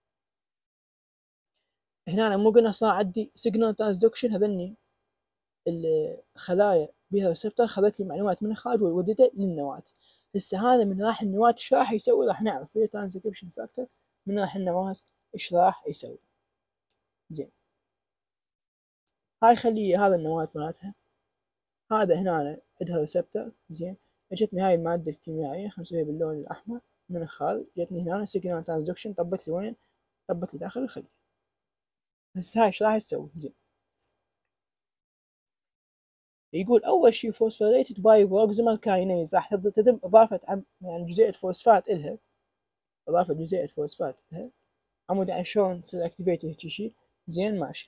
هنا أنا مو قلنا صار عندي signal transduction، هذني الخلايا بها ريسبتور خذت لي معلومات من الخارج وودتها للنواة. هسه هذا من راح النواة ايش راح يسوي؟ راح نعرف في ترانسكريبشن فاكتور من راح النواة ايش راح يسوي. زين هاي خليه هذا النواة مالتها، هذا هنا عندها ريسبتور. زين اجتني هاي المادة الكيميائية خلينا نسويها باللون الأحمر من الخارج، جتني هنا سيجنال ترانسدكشن طبت لي وين؟ طبت لي داخل الخلية. هسه هاي ايش راح تسوي؟ زين يقول اول شيء فوسفوريتد باي بروكسيمال كاينيز، راح تتم اضافه يعني جزيئه فوسفات الها، اضافه جزيئه فوسفات الها عمود يعني شلون تصير اكتيفيتد هيك شيء. زين ماشي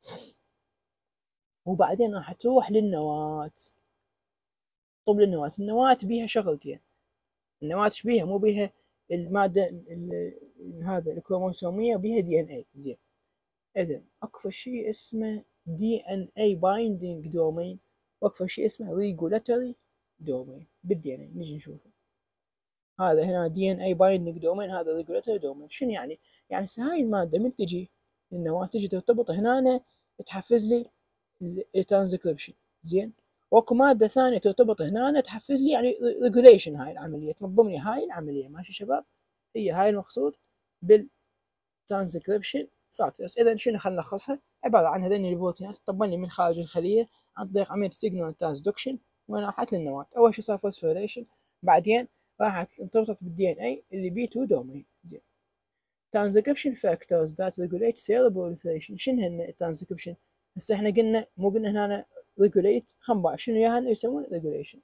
وبعدين راح تروح للنواة. طب النواة بيها شغلتين، النواة ايش بيها؟ مو بيها الماده هذا الكروموسوميه، بيها دي ان اي. زين اذا اكو شيء اسمه دي ان اي بايندينج دومين واكو شيء اسمه ريجولاتوري دومين بالدي ان اي. نجي نشوفه هذا هنا دي ان اي بايندينج دومين، هذا ريجولاتوري دومين. شنو يعني؟ يعني هاي الماده من تجي النواة تجي ترتبط هنا تحفز لي الترانسكريبشن. زين واكو ماده ثانيه ترتبط هنا تحفز لي يعني ريجوليشن، هاي العمليه تنظم لي هاي العمليه. ماشي شباب؟ هي هاي المقصود بالترانسكريبشن فاكتورز. اذا شنو خلينا نلخصها؟ عباره عن هذين البروتينات تطبن لي من خارج الخليه عن طريق عمليه سيجنال ترانسدكشن وين راحت للنواه. اول شيء صار فوسفوريليشن، بعدين راحت ارتبطت بالدي ان اي اللي بي 2 دومين. زين transcription factors that regulate cell proliferation. شنو هن الترانسكريبشن؟ هسه احنا قلنا مو قلنا هنا regulate، خنبع شنو ياهن يسمون regulation.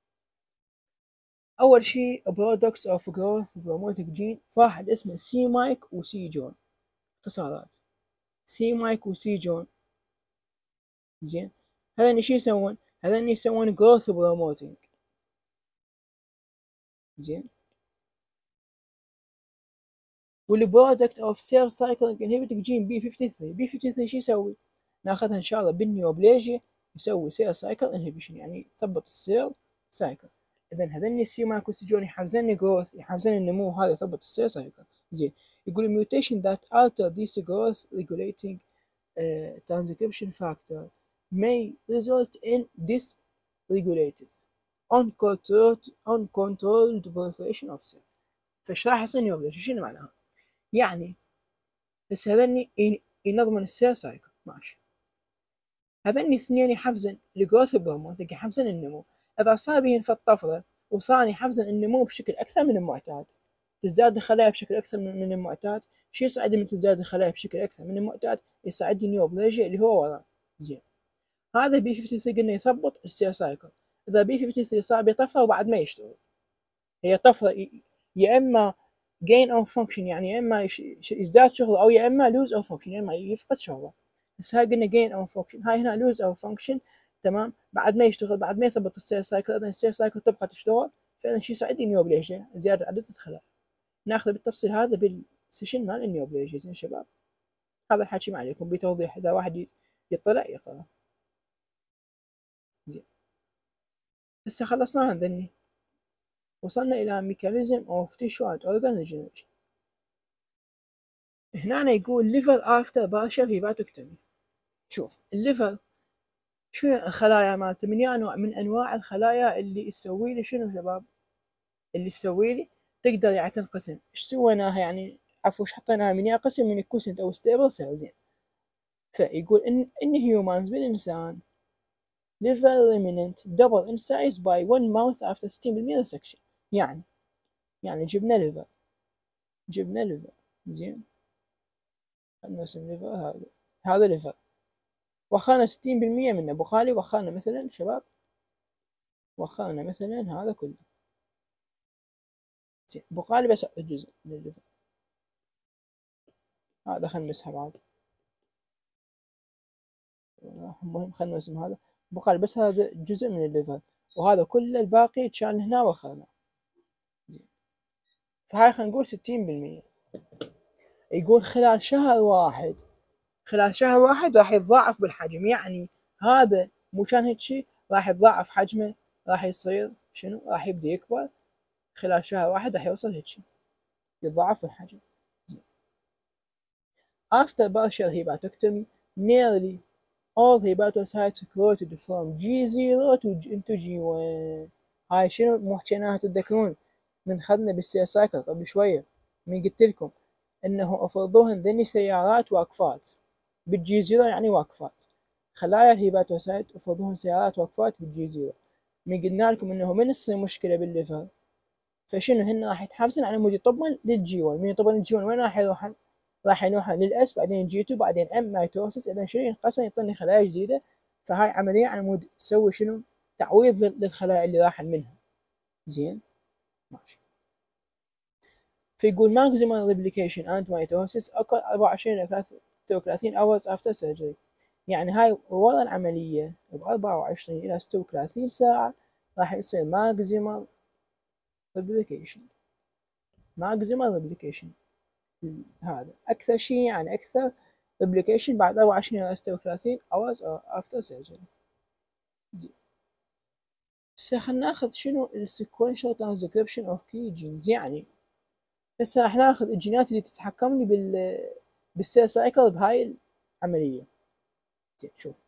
اول شيء products of growth promoting gene، واحد اسمه سي مايك وسي جون، اختصارات سي مايك وسي جون. زين هذين شو يسوون؟ هذين يسوون growth promoting. زين والبرودكت اوف سيل سايكل انهبيتنج جين بي 53. بي 53 شو يسوي؟ ناخذها ان شاء الله بالنيوبليجيا، يسوي سيل سايكل انهبيشن يعني يثبط السيل سايكل. اذا هذني السي مايك والسي جون يحفزن جروث، يحفزن النمو، هذا يثبط السيل سايكل. زين يقول mutation that alter this growth regulating transcription factor may result in dysregulated uncontrolled proliferation of cell. فايش راح يصير نيوبليجيا؟ شنو معناها؟ يعني بس هذني ينظمن السيل سايكل. ماشي هذني اثنين يحفزن الجروث هرمون، يحفزن النمو. اذا صار بهن في الطفره وصار يحفزن النمو بشكل اكثر من المعتاد، تزداد الخلايا بشكل اكثر من المعتاد، شو يصعد من تزداد الخلايا بشكل اكثر من المعتاد؟ يصعد نيوبليجيا اللي هو ورا. زين هذا بي 53 قلنا يثبط السيل سايكل. اذا بي 53 صار بطفره وبعد ما يشتغل. هي طفره يا اما gain of function يعني يا اما يزداد شغله، او يا اما lose of function يا اما يفقد شغله. بس هاي قلنا gain of function، هاي هنا lose of function. تمام، بعد ما يشتغل، بعد ما يثبت السير سايكل، اذا السير سايكل تبقى تشتغل، فاذا شو يصير عندي نيوبليجيا، زياده عدد الخلايا. ناخذ بالتفصيل هذا بالسيشن مال النيوبليجيا. زين شباب، هذا الحكي ما عليكم، بتوضيح اذا واحد يطلع يقرا. زين، هسه خلصنا هذني، وصلنا الى ميكانيزم اوف تيشو اند اورجان ريجنريشن. هنا يقول ليفر افتر بارشل هيباتوكتومي. شوف الليفر شنو الخلايا مالته، من نوع من انواع الخلايا اللي تسوي لي شنو شباب، اللي تسوي لي تقدر يعني تنقسم. ايش سويناها يعني، عفوا ايش حطيناها من قسم من الكوسنت او ستيبل سيل. زين، فيقول ان هيومانز بالانسان liver remnant double in size by 1 month after 60% resection. يعني جبنا ليفر. زين، نرسم ليفر، هذا ليفر، وخانا 60% منه بخالي، وخانا مثلا شباب، وخانا مثلا هذا كله. زين، بخالي بس جزء من الليفر هذا، خلنا نمسحه بعد. المهم خلنا نرسم هذا بخالي، بس هذا جزء من الليفر، وهذا كله الباقي كان هنا وخانا. زين، فهاي خلينا نقول 60%. يقول خلال شهر واحد راح يتضاعف بالحجم. يعني هذا مو كان هيك شيء، راح يتضاعف حجمه، راح يصير شنو، راح يبدا يكبر. خلال شهر واحد راح يوصل هيك شيء، يتضاعف الحجم. زين. After partial hepatectomy, nearly all hepatocytes recruited from G0 into G1. هاي شنو مو حكيناها تتذكرون من خذنا بالسير سايكل قبل شوية، من قلت لكم انه افرضوهن ذني سيارات واقفات بالجي زيرو، يعني واقفات. خلايا الهيباتوسايت افرضوهن سيارات واقفات بالجي زيرو. من قلنا لكم انه من تصير مشكلة بالليفر، فشنو هن راح يتحفزن على مود يطبن للجي 1. من يطبن للجي 1 وين راح يروحن؟ راح يروحن للاس، بعدين جي 2، بعدين ام مايتوسس. اذا شنو ينقسم يعطيني خلايا جديدة. فهاي عملية على مود تسوي شنو، تعويض للخلايا اللي راحن منها. زين ماشي. فيقول maximal replication and mitosis occur 24 إلى 36 hours after surgery. يعني هاي ورا العملية ب 24 إلى 36 ساعة راح يصير maximal replication. هذا أكثر شيء، يعني أكثر replication بعد 24 إلى 36 hours after surgery. زين، هسه خلنا ناخذ شنو ال sequential transcription of key genes. يعني هسه راح ناخذ الجينات اللي تتحكم لي بالسيل سايكل بهاي العملية. زين، شوف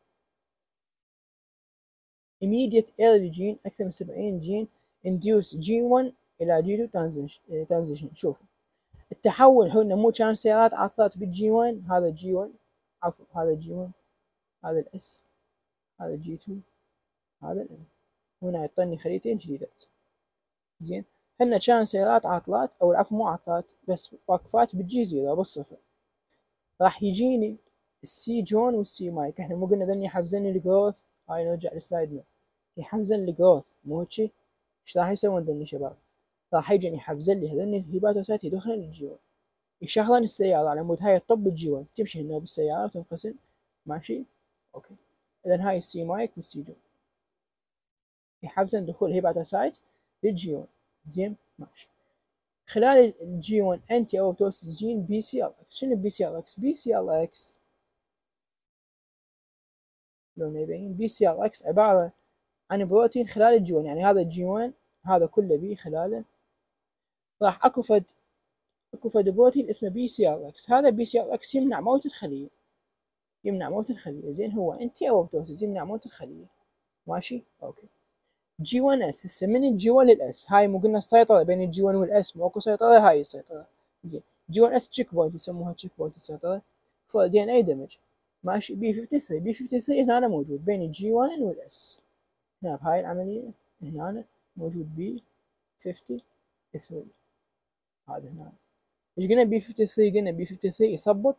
immediate early gene أكثر من 70 جين induce G1 إلى G2 transition. شوف التحول، هنا مو كان سيارات عطلات بالجي 1، هذا جي 1، عفوا هذا جي 1، هذا الاس، هذا جي 2، هذا الام. هنا يعطيني خليتين جديدات. زين، هنا كان سيارات عطلات، او العفو مو عطلات بس واقفات بالجي 0 بالصفر. راح يجيني السي جون والسي مايك. احنا مو قلنا ذني حفزن الجروث؟ هاي نرجع لسلايدنا، يحفزن الجروث مو هيجي؟ ايش راح يسوون ذني شباب؟ راح يجي يحفزن لي هذني الهيباتوسايت يدخلن الجي 1، يشغلن السيارة على مود هاي تطب الجي 1، تمشي هنا بالسيارة وتنقسم. ماشي اوكي. اذا هاي السي مايك والسي جون يحفزن دخول الهيباتوسايت للجي 1. زين ماشي. خلال الجي 1 انتي اوبتوسيس جين بي سي ال اكس. شنو بي سي ال اكس؟ بي سي ال اكس لو ما يبين، بي سي ال اكس عبارة عن بروتين خلال الجي 1. يعني هذا الجي 1 هذا كله بي خلاله، راح اكو فد بروتين اسمه بي سي ال اكس. هذا بي سي ال اكس يمنع موت الخلية، زين، هو انتي اوبتوسيس يمنع موت الخلية. ماشي اوكي. جي 1 اس، هسه من الجي 1 للاس، هاي مو قلنا السيطرة بين الجي 1 والاس، مو اكو سيطرة، هاي السيطرة. زين، جي 1 اس تشيك بوينت، يسموها تشيك بوينت السيطرة فور دي ان اي دمج. ماشي. بي 53 هنا موجود بين الجي 1 والاس، هنا بهاي العملية هنا موجود بي 53. هذا هنا ايش قلنا بي 53؟ قلنا بي 53 يثبط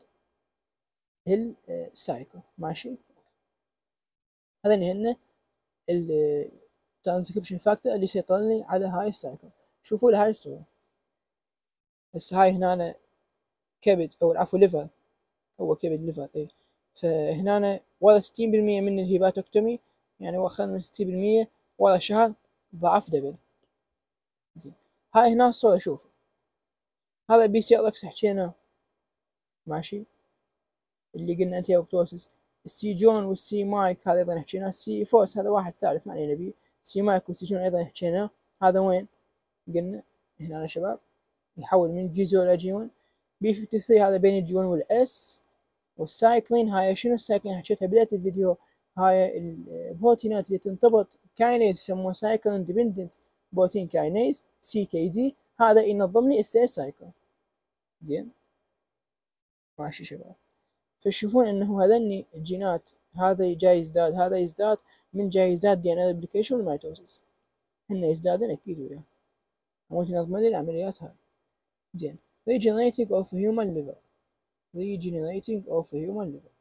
السايكل. ماشي. هذا هن ترانسكريبشن فاكتور اللي يسيطر لي على هاي السايكل. شوفوا لي هاي الصورة. هسه هاي هنا كبد او العفو ليفر، هو كبد ليفر ايه. فهنا ورا 60% من الهيباتوكتومي، يعني هو اخذ من 60% ورا شهر ضعف دبل. زين هاي هنا الصورة شوفوا، هذا بي سي ار اكس حكينا ماشي، اللي قلنا انتي اوبتوسيس. السي جون والسي مايك هذا ايضا حكينا. السي فوس هذا واحد ثالث ما علينا بيه. سي مايك والسي جون ايضا حكينا. هذا وين قلنا هنا يا شباب يحول من جي 0 الى جي 1. بي 53 هذا بين الجي 1 والاس. والسايكلين هاي شنو السايكلين حكيتها بداية الفيديو، هاي البروتينات اللي تنضبط كاينيز يسموها سايكل اندبندنت بروتين كاينيز سي كي دي، هذا ينظم لي السيل سايكل. زين ماشي شباب. فشوفون انه هذني الجينات هذا جاي يزداد هذا يزداد من جايزات دي ان اي ريبليكيشن والميتوسيس، هن يزدادن اكيد وياه ممكن ينظم لي العمليات هاي. زين regenerating of human liver، regenerating of human liver.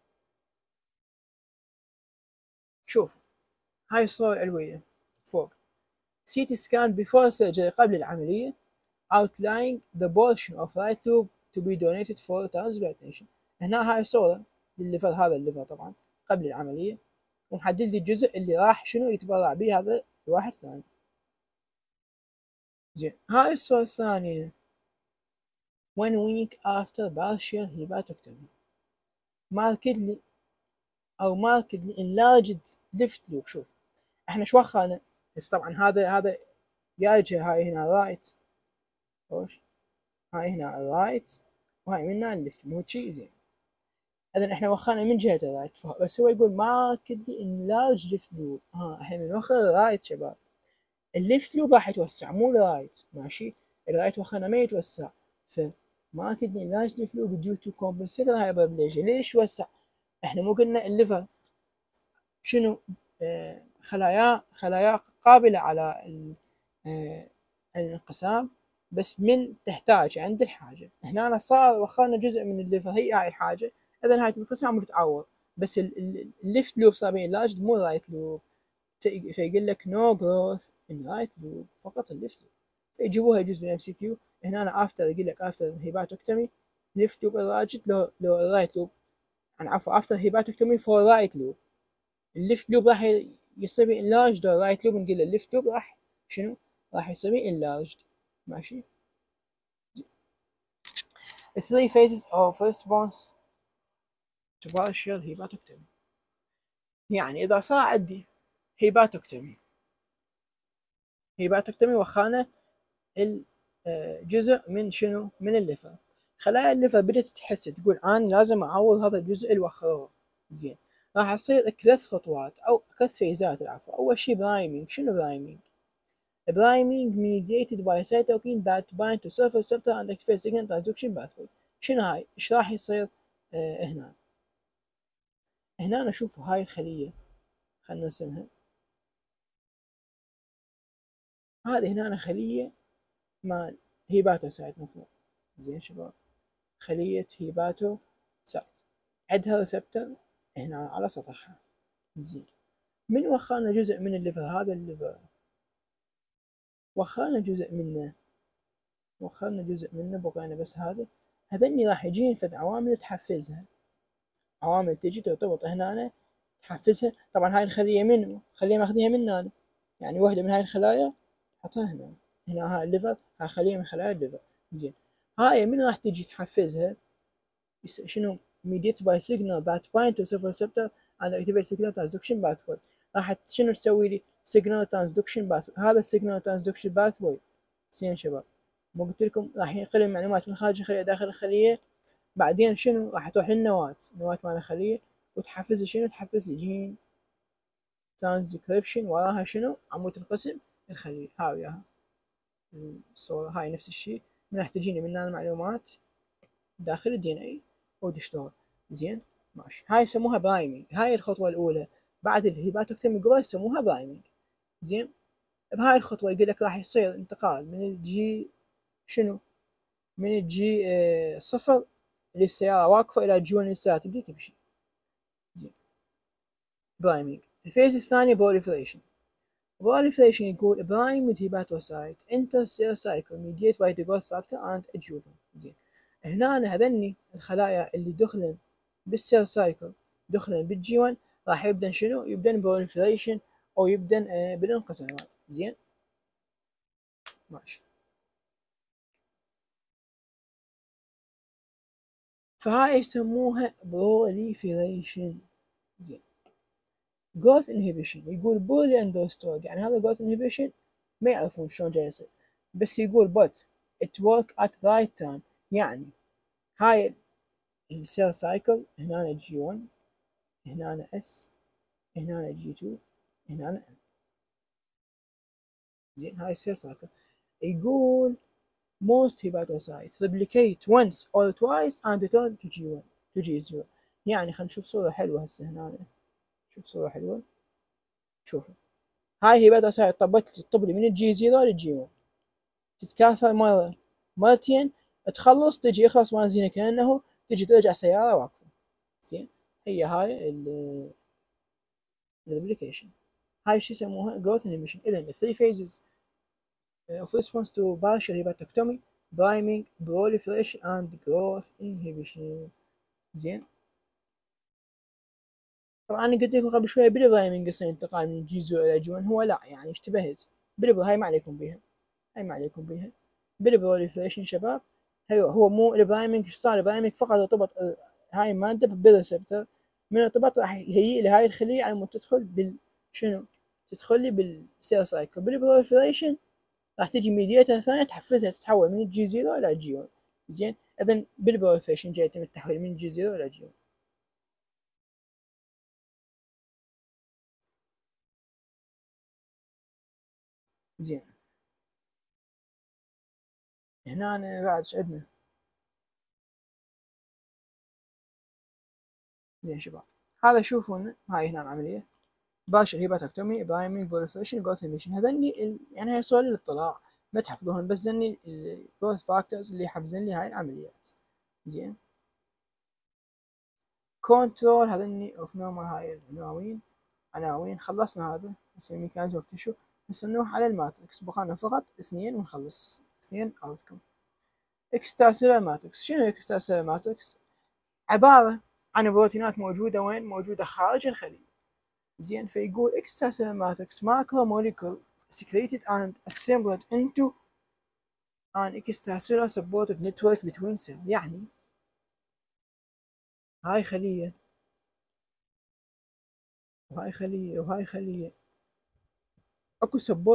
شوف هاي الصورة العلوية فوق، CT scan before surgery قبل العملية outlining the portion of right lobe to be donated for transplantation. هنا هاي الصورة للليفر، هذا الليفر طبعا قبل العملية، ومحدد لي الجزء اللي راح شنو يتبرع به هذا الواحد ثاني. زين هاي الصورة الثانية 1 week after partial hepatectomy، ماركدلي أو ماركدلي enlarged left lobe. شوف احنا شو وخانا، بس طبعا هذا جايجة هاي هنا رايت خوش، هاي هنا الرايت وهاي منها الليفت مو شي. زين اذا احنا وخانا من جهة الرايت، بس هو يقول ماركدلي انلارج ليفت لوب. احنا من وخر الرايت شباب، الليفت لوب راح يتوسع مو الرايت ماشي، الرايت وخانا ما يتوسع. فماركدلي انلارج ليفت لوب ديو تو كومبنسيتد هايبربليجيا. ليش وسع؟ احنا مو قلنا الليفر شنو خلايا قابلة على الانقسام، بس من تحتاج عند الحاجة. هنا أنا صار وخرنا جزء من الليفر، هي هاي الحاجة، إذا هاي تنقسم وتتعوض. بس الليفت لوب صار ينلاج مو رايت لوب، فيقول لك نو جروث ان رايت لوب، فقط الليفت لوب. فيجيبوها جزء من ام سي كيو. هنا أنا افتر يقول لك افتر هيباتوكتومي ليفت لوب الراجد لو الرايت لوب، يعني عفوا افتر هيباتوكتومي فور رايت لوب، الليفت لوب راح يصير انلارجد، الرايت لوب نقول الليفت لوب راح شنو راح يصير انلارجد. ماشي. The 3 phases of response to partial hepatectomy، يعني إذا صار عندي هيباتوكتومي وخانة الجزء من شنو من الليفر، خلايا الليفر بدأت تحس تقول أنا لازم أعوض هذا الجزء اللي وخروه. زين راح تصير 3 خطوات أو 3 فيزات العفو. أول شي برايمينج. شنو برايمينج؟ priming mediated by cytokine that bind to surface receptor and activate signal transduction pathway. شنو هاي؟ ايش راح يصير هنا نشوف هاي الخلية، خلنا نرسمها. هذه هنا خلية مال هيباتوسايت مفروض. زين شباب خلية هيباتوسايت عندها ريسبتر هنا على سطحها. زين من وخانا جزء من الليفر، هذا الليفر وخانا جزء منه بقينا بس هذني راح يجين فد عوامل تحفزها، عوامل تجي ترتبط هنا تحفزها. طبعا هاي الخلية منو؟ خلية ماخذيها من هنا، يعني واحدة من هاي الخلايا حطها هنا. هاي الليفر، هاي خلية من خلايا الليفر. زين هاي من راح تجي تحفزها؟ شنو؟ mediated by signal that bind to surface receptor and activate signal transduction pathway. راح شنو تسوي لي؟ signal transduction pathway. هذا signal transduction pathway. زين شباب مو قلت لكم راح ينقل المعلومات من خارج الخلية داخل الخلية، بعدين شنو راح تروح للنواة مال الخلية وتحفز شنو؟ تحفز جين ترانسكريبشن، وراها شنو؟ عمود تنقسم الخلية. هاي وياها الصورة، هاي نفس الشيء من راح تجيني من المعلومات داخل الدي ان اي وتشتغل. زين ماشي. هاي يسموها برايمينج، هاي الخطوة الأولى بعد الهيباتوكتومي جروث يسموها برايمينج. زين بهاي الخطوة يقول لك راح يصير انتقال من الجي شنو؟ من الجي صفر اللي السيارة واقفة إلى الجي 1 اللي السيارة تبدي تمشي. زين برايمينج. الفيز الثاني بروليفريشن. proliferation يقول primary hepatocyte intercell cycle mediated by the growth factor and adjuvant. زين هنا أنا هذني الخلايا اللي دخلن بالسيل سايكل دخلن بالجي 1 راح يبدأ شنو؟ يبدأ proliferation أو يبدأ بالانقسامات. زين ماشي. فهاي يسموها proliferation. زين growth inhibition يقول poorly understood، يعني هذا growth inhibition ما يعرفون شلون جاي يصير، بس يقول but it work at right time. يعني هاي السيل سايكل هنا جي 1 هنا اس هنا جي 2 هنا ان. زين هاي السيل سايكل يقول most hepatocytes replicate once or twice and return to G1 to G0. يعني خلينا نشوف صورة حلوة هسه هنا. شوف صورة حلوة. شوفوا هاي هيباتوسايت تطب لي من الجي 0 للجي 1 تتكاثر مرة مرتين تخلص تجي يخلص مازينه كأنه تجي ترجع سيارة واقفة. زين هي هاي الريبليكيشن. هاي شو يسموها growth inhibition. إذا the 3 phases of response to partial hepatectomy priming proliferation and growth inhibition. زين طبعا انا قلت لكم قبل شويه بالبرايمنج يصير انتقال من جي 0 الى جي 1. هو لا يعني اشتبهت هاي ما عليكم بيها. هاي ما عليكم بيها. بالبروليفريشن شباب هو مو البرايمنج. ايش صار البرايمنج؟ فقط ارتبط هاي الماده بالريسبتر، من ارتباط راح يهيئ لهاي الخليه على مود تدخل شنو؟ تدخل لي بالسيل سايكل. بالبروليفريشن راح تجي ميديتها ثانيه تحفزها تتحول من الجي 0 الى جي 1. زين اذا بالبروليفريشن جاي يتم التحويل من الجي 0 الى جي 1. زين هنا أنا بعد ايش عندنا؟ زين شباب هذا شوفون هاي هنا العملية باشر هيباتكتومي برايمينج بوليفريشن جروث انيبيشن. هذني يعني هاي صور للاطلاع ما تحفظوهن، بس ذني الجروث فاكتورز اللي يحفزن لي هاي العمليات. زين كنترول هذني اوف نورمال. هاي عناوين خلصنا. هذا هسه ميكانيزم اوف تشو. هسه نروح على الماتريكس بقانا فقط 2 ونخلص. 2 اوتكم. اكستراسيلر ماتريكس. شنو اكستراسيلر ماتريكس؟ عبارة عن بروتينات موجودة وين؟ موجودة خارج الخلية. زين فيقول extracellular matrix macromolecule secreted and assembled into an extracellular supportive network between cells. يعني هاي خلية وهاي خلية وهاي خلية اكو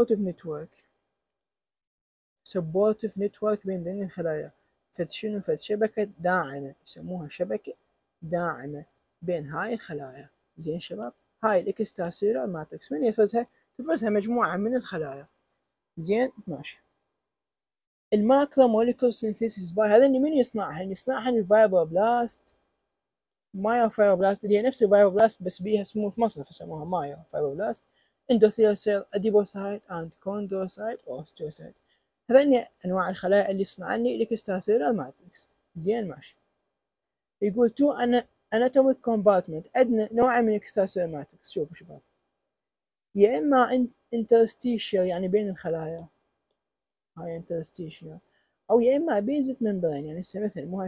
supportive network بين الخلايا. فد شنو؟ فد شبكة داعمة يسموها شبكة داعمة بين هاي الخلايا. زين شباب هاي الاكستراسيلولار ماتريكس من يفرزها؟ تفرزها مجموعة من الخلايا. زين ماشي. الماكرو موليكول سينثيسيس باي هذا اللي من يصنعهن؟ يصنعهن الفايبروبلاست مايو فايبروبلاست اللي هي نفس الفايبروبلاست بس بيها سموث مصل فسموها مايو فايبروبلاست اندوثيال سيل اديبوسايت اند كوندروسايت اوستيوسايت. هذين انواع الخلايا اللي يصنعن الاكستراسيلولار ماتريكس. زين ماشي. يقول تو اناتوميك كومبارتمنت عندنا نوع من الاكستراسيلولار ماتريكس. شوفوا شباب يا اما انترستيشيال يعني بين الخلايا هاي انترستيشيال، او يا اما بيزت ممبرين يعني هسه مثل مو هاي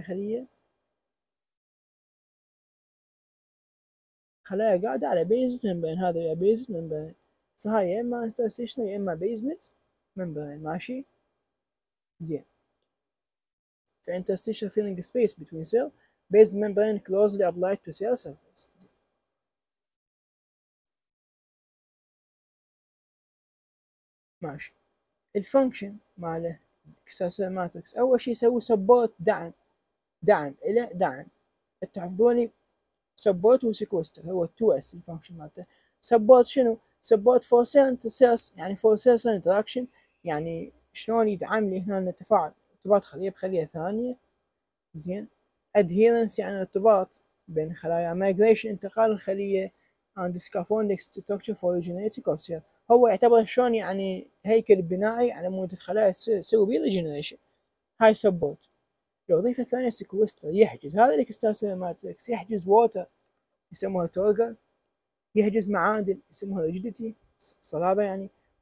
خلايا قاعدة على بيزت ممبرين. هذا يا بيزت ممبرين فهاي يا اما انترستيشيال يا اما بيزمنت ممبرين. ماشي. زين فانترستيشيال filling space between cell based membrane closely applied to cell surface. ماشي. الفانكشن ماله اكستراسيلولار ماتريكس اول شي يسوي سبورت دعم الى دعم. تحفظوني سبورت وسيكوستر هو 2 اس الفانكشن مالته. سبورت شنو؟ سبورت فور سيل تو سيلز يعني فور سيل انتراكشن يعني شلون يدعم لي هنا التفاعل ارتباط خليه بخليه ثانيه. زين adherence يعني ارتباط بين خلايا. migration انتقال الخليه and scaffolding structure for regenerating of cell. هو يعتبر شلون يعني هيكل بنائي على مود الخلايا تسوي بيه ريجنريشن. هاي سبورت. الوظيفة الثانية سيكوستر يحجز. هذا الاكستراسيلولار ماتريكس يحجز ووتر يسموها تورجر، يحجز معادن يسموها ريجيديتي صلابة يعني،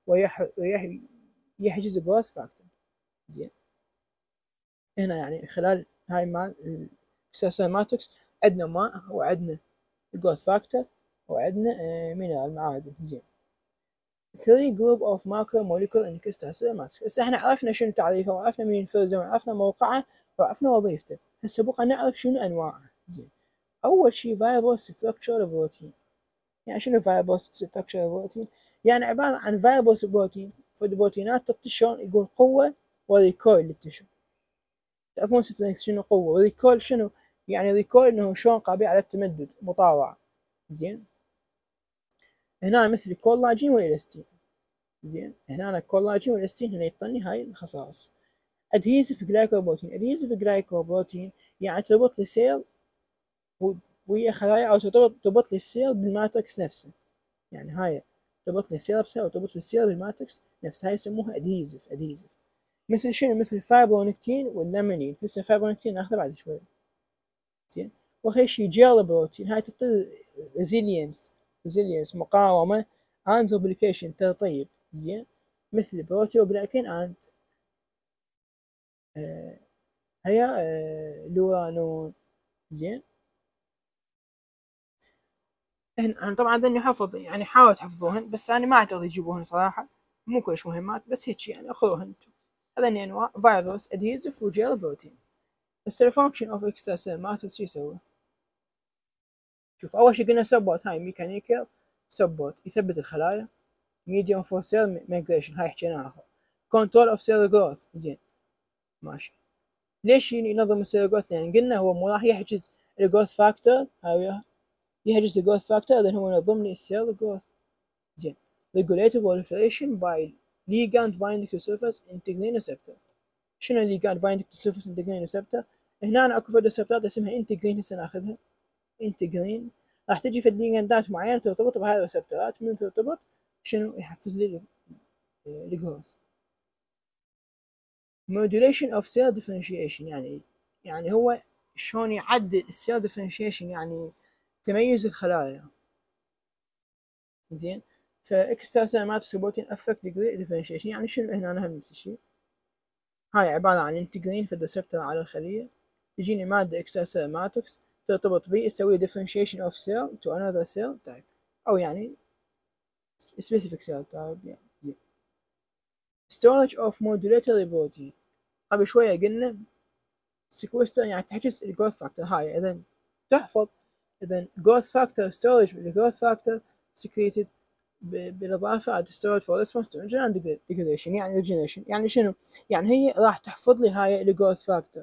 ويحجز جروث فاكتور. زين هنا يعني خلال هاي مال اكسترا ماتريكس عندنا ماء وعندنا جروث فاكتور وعندنا مينرال معادن. زين 3 جروب اوف ماكرو موليكول ان اكسترا ماتريكس. هسه احنا عرفنا شنو تعريفه وعرفنا من ينفرزه وعرفنا موقعه وعرفنا وظيفته. هسه بقى نعرف شنو انواعه. زين اول شي فايبل ستراكشر بروتين. يعني شنو فايبل ستراكشر بروتين؟ يعني عبارة عن فايبل بروتين، فالبروتينات تعطي شلون يقول قوة وريكول للتشو. تعرفون شنو قوة وريكول شنو؟ يعني ريكول انه شلون قابل على التمدد مطاوعة. زين هنا مثل الكولاجين والالاستين. زين هنا الكولاجين والالاستين هنا يعطيني هاي الخصائص. ادهيسيف جلايكوبروتين. ادهيسيف جلايكوبروتين يعني تربط السيل ويا خلايا او تربط لي السيل بالماتريكس نفسه. يعني هاي تربط لي السيل بسيل وتربط لي السيل بالماتريكس نفسه. هاي يسموها ادهيسيف. مثل شنو؟ مثل الفايبرونكتين واللامينين. هسه الفايبرونكتين ناخذه بعد شوي. زين واخر شي جيل بروتين. هاي تعطي ريزيلينس مقاومة اند دوبليكيشن ترطيب. زين مثل بروتيوغلايكين اند هي لورانون. زين أنا طبعا ذني حفظ يعني حاول تحفظوهن بس أنا ما أعتقد يجيبوهن صراحة مو كلش مهمات بس هيك يعني اخذوهن انتو. هذني أنواع فيروس ادهيزف وجيل بروتين. بس الفانكشن اوف اكسترا سيل ماتريكس شو يسوي؟ شوف أول شي قلنا سبورت. هاي ميكانيكال سبورت يثبت الخلايا. ميديوم فور سيل ميجريشن هاي حكيناها. كنترول اوف سيل جروث. زين ماشي. ليش ينظم السيل جروث؟ يعني قلنا هو مو راح يحجز الجروث فاكتور. هاي يحجز الجروث فاكتور لأن هو ينظم لي السيل جروث. زين regulated proliferation by ligand binding to surface integrin receptor. شنو ligand binding to surface integrin receptor؟ هنا أنا اكو فد ريسبتورات اسمها انتجرين هسه ناخذها. انتجرين راح تجي فد ليجندات معينة ترتبط بهاي الريسبتورات. من ترتبط شنو يحفز لي الجروث. modulation of cell differentiation يعني هو شلون يعدل السيل differentiation يعني تميز الخلايا. زين فاكسترا سيل ماتريكس بروتين افكت ديجري ديفرنشيشن. يعني شنو هنا هم نفس الشيء. هاي عبارة عن انتجرين في الريسبتور على الخلية. تجيني مادة اكسترا سيل ماتريكس ترتبط بيه تسوي differentiation of cell to another cell type أو يعني specific cell type يعني. storage of modulatory protein. قبل شوية قلنا sequester يعني تحجز الجروث فاكتور. هاي إذا تحفظ إذا growth factor storage بالgrowth factor secreted بالإضافة at storage for response to injury and degradation يعني regeneration. يعني شنو؟ يعني هي راح تحفظ لي هاي الجروث فاكتور.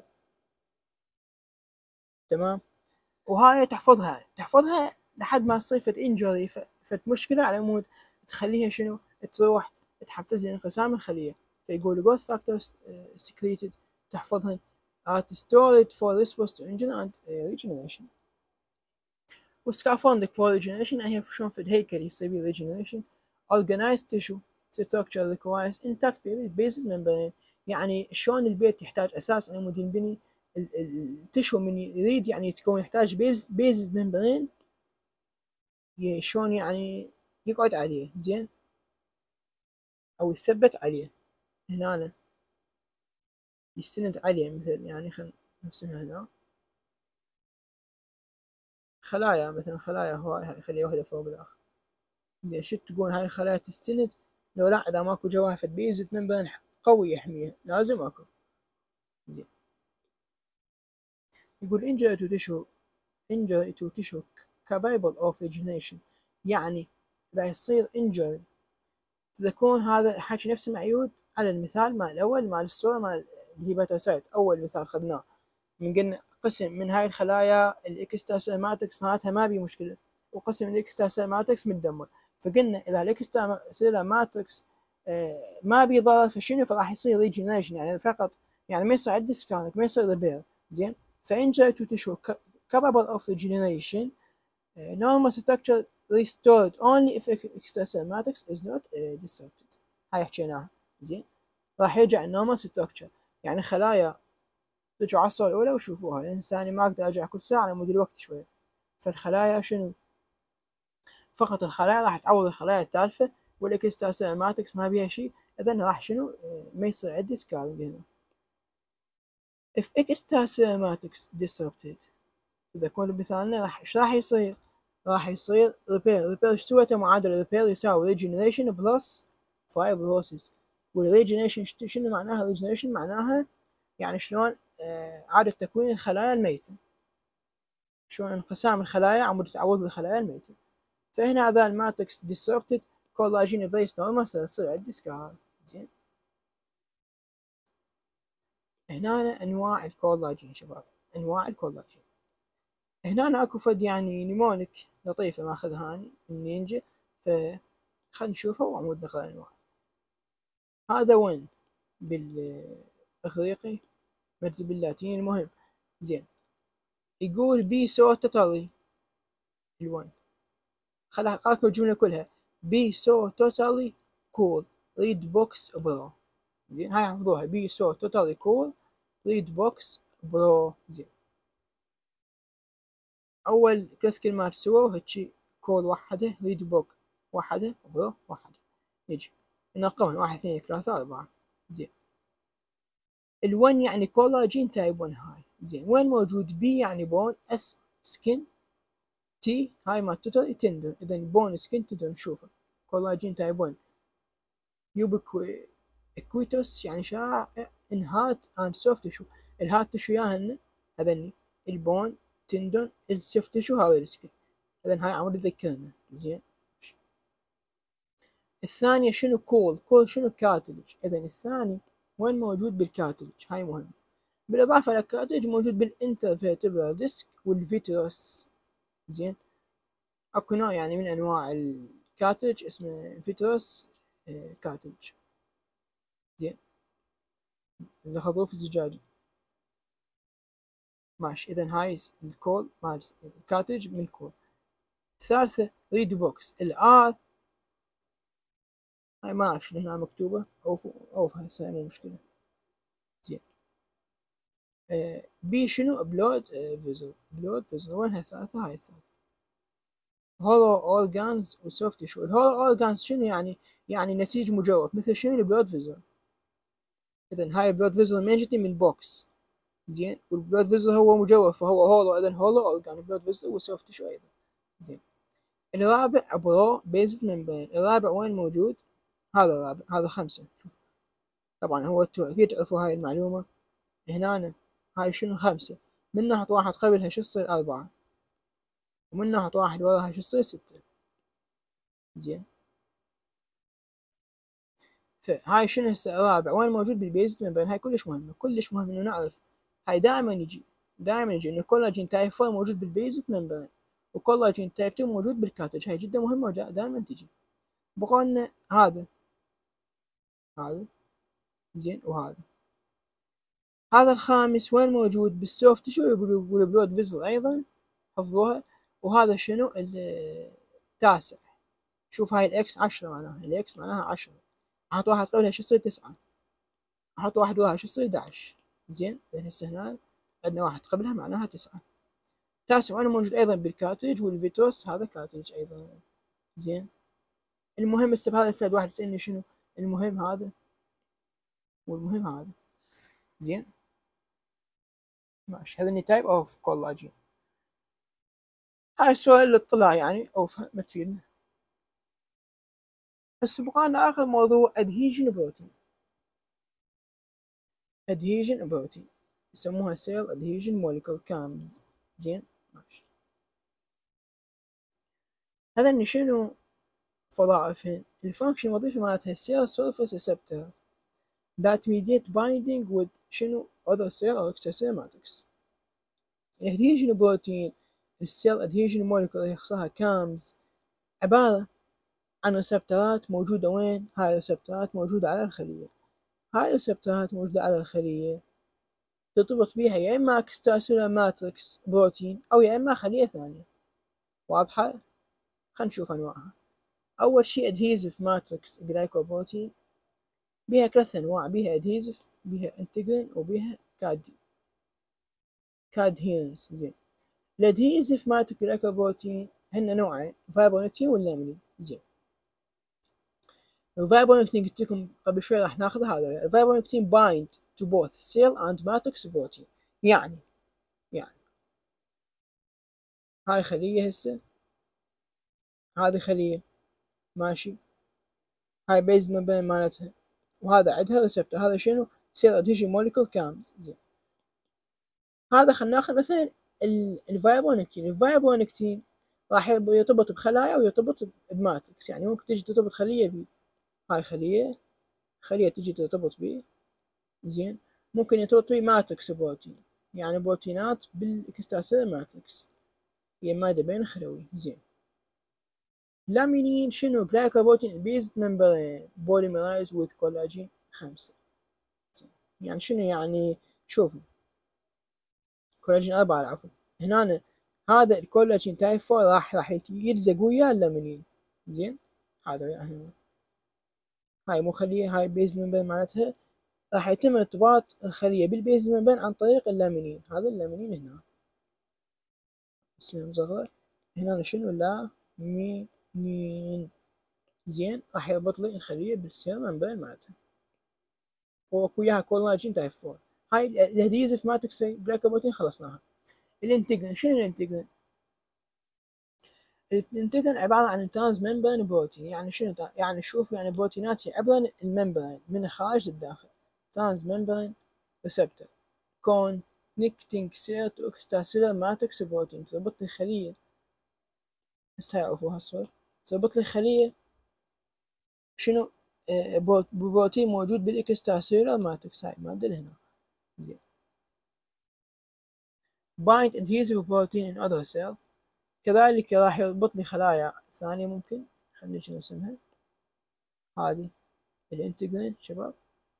تمام وهاي تحفظها لحد ما تصير فت انجري فت مشكلة على مود تخليها شنو تروح تحفز لي انقسام الخلية. فيقول growth factors secreted تحفظهن at stored for response to injury and regeneration. والسكافولدك for regeneration هي شلون في الهيكل يصير بيه regeneration. organized tissue structure requires intact based membrane. يعني شلون البيت يحتاج أساس على مود ينبني التشو من يريد يعني يتكون يحتاج بيز ممبرين شلون يعني يقعد عليه. زين أو يثبت عليه. هنا يستند عليه مثل يعني نرسمها هنا خلايا مثلا خلايا هاي خلية واحدة فوق الآخر. زين شو تقول هاي الخلايا تستند؟ لو لا إذا ماكو جواها فد بيز ممبرين قوي يحميها لازم أكو. زين يقول injury to tissue capable of regeneration. يعني إذا يصير injury تذكرون هذا الحكي نفسه معيود على المثال مال الأول مال الصورة مال الهيباتوسايت. أول مثال خذناه من قلنا قسم من هاي الخلايا الإكسترا سيل ماتريكس مالتها ما بي مشكلة وقسم من الإكسترا سيل ماتريكس متدمر. فقلنا إذا الإكسترا سيل ماتريكس ما بي ضرر فشنو فراح يصير ريجنريشن يعني فقط يعني ما يصير ديسكارنت ما يصير ريبير. زين فإنجري تو تيشو capable of regeneration normal structure restored only if extra cell matrix is not disrupted. هاي حكيناها. زين راح يرجع النورمال ستراكشر يعني خلايا رجعوا على الصورة الأولى وشوفوها الإنساني ما أقدر أرجع كل ساعة على مود الوقت شوية. فالخلايا شنو؟ فقط الخلايا راح تعوض الخلايا التالفة والاكسترا سيلر ماتريكس ما بيها شيء، اذا راح شنو ما يصير عندي سكارينج هنا. if extra cellular matrix disrupted، اذا كون مثالنا ايش راح يصير؟ راح يصير ريبير ايش سويته؟ معادلة ريبير يساوي ريجنريشن بلس فايبروسيس. والريجنريشن شنو معناها؟ ريجنريشن معناها يعني شلون إعادة تكوين الخلايا الميتة، شلون انقسام الخلايا عمود تعوض الخلايا الميتة. فهنا هذا الماتريكس disrupted كولاجين بيست نورمال يصير عندي سكار. زين، هنا انواع الكولاجين شباب، انواع الكولاجين. هنا اكو فد يعني نيمونيك لطيفة ماخذها اني من نينجا، فخلنا نشوفها وعمود نقرا انواع. هذا وين بالاغريقي مكتوب باللاتيني، المهم زين يقول بي سو توتالي الوان، خلها قاكم الجملة كلها بي سو توتالي كول ريد بوكس برو. زين هاي حفظوها، بي سو توتالي كول ريد بوكس برو. زين اول 3 كلمات سوا هيجي كول وحده، ريد بوك وحده، برو وحده. نجي نقون 1 2 3 4. زين ال1 يعني كولاجين تايب 1 هاي. زين وين موجود؟ بي يعني بون، اس سكن، تي هاي ما توتال تندون. اذا بون سكن تندون. شوفوا كولاجين تايب 1 يوبيكويتوس يعني شائع ان هات اند سوفت تشو. الهات تشو ياهن هذني البون تندون السوفت تشو هاي السكن. اذا هاي عمود تذكرنا. زين الثانية شنو؟ كول. كول شنو؟ كاتلج. اذا الثاني وين موجود؟ بالكاتلج. هاي مهم. بالاضافة للكاتلج موجود بالانترفيرتبرال ديسك والفيتروس. زين اكو نوع يعني من انواع الكاتلج اسمه فيتروس كاتلج. زين الخروف الزجاجي ماشي. اذا هاي الكول مال الكاتلج من الكول. الثالثة ريد بوكس. الار هاي ما اعرف شنو هنا مكتوبة، اوف هسه مو مشكلة. زين بي شنو؟ بلود فيزل. بلود فيزل وينها الثالثة؟ هاي الثالثة. هولو اورجانز وسوفت تيشو. الهولو اورجانز شنو يعني؟ يعني نسيج مجوف مثل شنو؟ البلود فيزل. اذا هاي البلود فيزل من جتي من بوكس. زين والبلود فيزل هو مجوف فهو هولو، اذا هولو اورجان بلود فيزل وسوفت تيشو ايضا. زين الرابع برو بيزل ممبرين. الرابع وين موجود؟ هذا الرابع، هذا 5. شوف طبعا هو اكيد تعرفوا هاي المعلومة. هنا هاي شنو؟ 5 من ناحية واحد قبلها شو تصير؟ 4 ومن ناحية واحد وراها شو تصير؟ 6. زين فهاي شنو هسه الرابع وين موجود؟ بالبيزل ممبرين. هاي كلش مهمة، كلش مهم انه نعرف. هاي دائما يجي انه كولاجين تايب 4 موجود بالبيزل ممبرين وكولاجين تايب 2 موجود بالكاتج. هاي جدا مهمة ودائما تجي. بقى لنا هذا زين وهذا. هذا الخامس وين موجود؟ بالسوفت تشو والبلود فيزل ايضا حفظوها. وهذا شنو؟ التاسع. شوف هاي الاكس 10 معناها، الاكس معناها 10. احط واحد قبلها شو يصير؟ 9. احط واحد وراها شو يصير؟ 11. زين لان هسه هنا عندنا واحد قبلها معناها 9. التاسع وانا موجود ايضا بالكاتريج والفيتروس هذا كاتريج ايضا. زين المهم هسه بهذا السلايد واحد يسالني شنو المهم هذا والمهم هذا. زين ماشي هذا تايب اوف كولاجين. هاي السؤال للاطلاع يعني او ما تفيدنا. هسه بقانا اخر موضوع ادهيجن بروتين. ادهيجن بروتين يسموها سيل ادهيجن موليكول كامز. زين ماشي هذا شنو وظائفهن؟ الفانكشن وظيفة مالتها السيل سيرفيس ريسبتور that mediate binding with شنو other cell or extracellular matrix. الادهيجن بروتين السيل ادهيجن موليكول يخصها كامز عبارة عن ريسبتورات موجودة وين؟ هاي الريسبتورات موجودة على الخلية. هاي الريسبتورات موجودة على الخلية ترتبط بيها يا إما extracellular matrix بروتين أو يا إما خلية ثانية. واضحة؟ خلينا نشوف أنواعها. أول شي adhesive matrix glycoprotein بيها 3 أنواع، بيها adhesive بيها integrin وبيها cadherins. زين الادهيزيف matrix glycoprotein هن نوعين، فايبرونكتين واللامينين. زين الفايبرونكتين قلت لكم قبل شوي راح ناخذ هذا. الفايبرونكتين bind to both cell and matrix protein. يعني هاي خلية هسه، هذه خلية ماشي، هاي بيز ممبرين مالتها، وهذا عندها ريسبتور. هذا شنو؟ سيل ادهيشن موليكول كامز. زين، هذا خلينا ناخذ مثلا الفايبرونكتين. الفايبرونكتين راح يرتبط بخلايا ويرتبط بماتريكس. يعني ممكن تجي ترتبط خلية بي، هاي خلية تجي ترتبط بي. زين، ممكن يرتبط بي ماتريكس بروتين، يعني بروتينات بالاكستراسيلر ماتريكس، هي مادة بين خلوي. زين، لامينين شنو؟ جلايكوبروتين بيزد ممبرين بوليمرايز وذ كولاجين 5. يعني شنو يعني؟ شوفوا، كولاجين 4 العفو. هنا هذا الكولاجين تايب 4 راح يلزق ويا اللامينين. زين، هذا يعني هاي مو خلية، هاي بيز ممبرين معناتها راح يتم ارتباط الخلية بالبيز ممبرين عن طريق اللامينين. هذا اللامينين هنا اسمه مصغر، هنا شنو؟ لامينين. زين، راح يربط لي الخلية بالسيل ممبرين معناتها وياها كولاجين تايب 4. هاي الادهيزيف ماتريكس جلايكوبروتين خلصناها. الانتجرين شنو؟ الانتجرين عبارة عن ترانس ممبرين بروتين. يعني شنو؟ يعني شوف، يعني بروتينات عبر الممبرين من الخارج للداخل. ترانس ممبرين ريسبتور كونكتينج سيل تو اكستراسيلر ماتريكس بروتين. تربط لي خلية، هسه يعرفوها الصور، تربط لي خلية شنو؟ بروتين موجود بالاكستراسيلر ماتريكس، هاي المادة اللي هنا. زين، bind adhesive protein in other cell. كذلك راح يربط لي خلايا ثانية. ممكن خلينا نجي نرسمها. هذه الانتجرين شباب،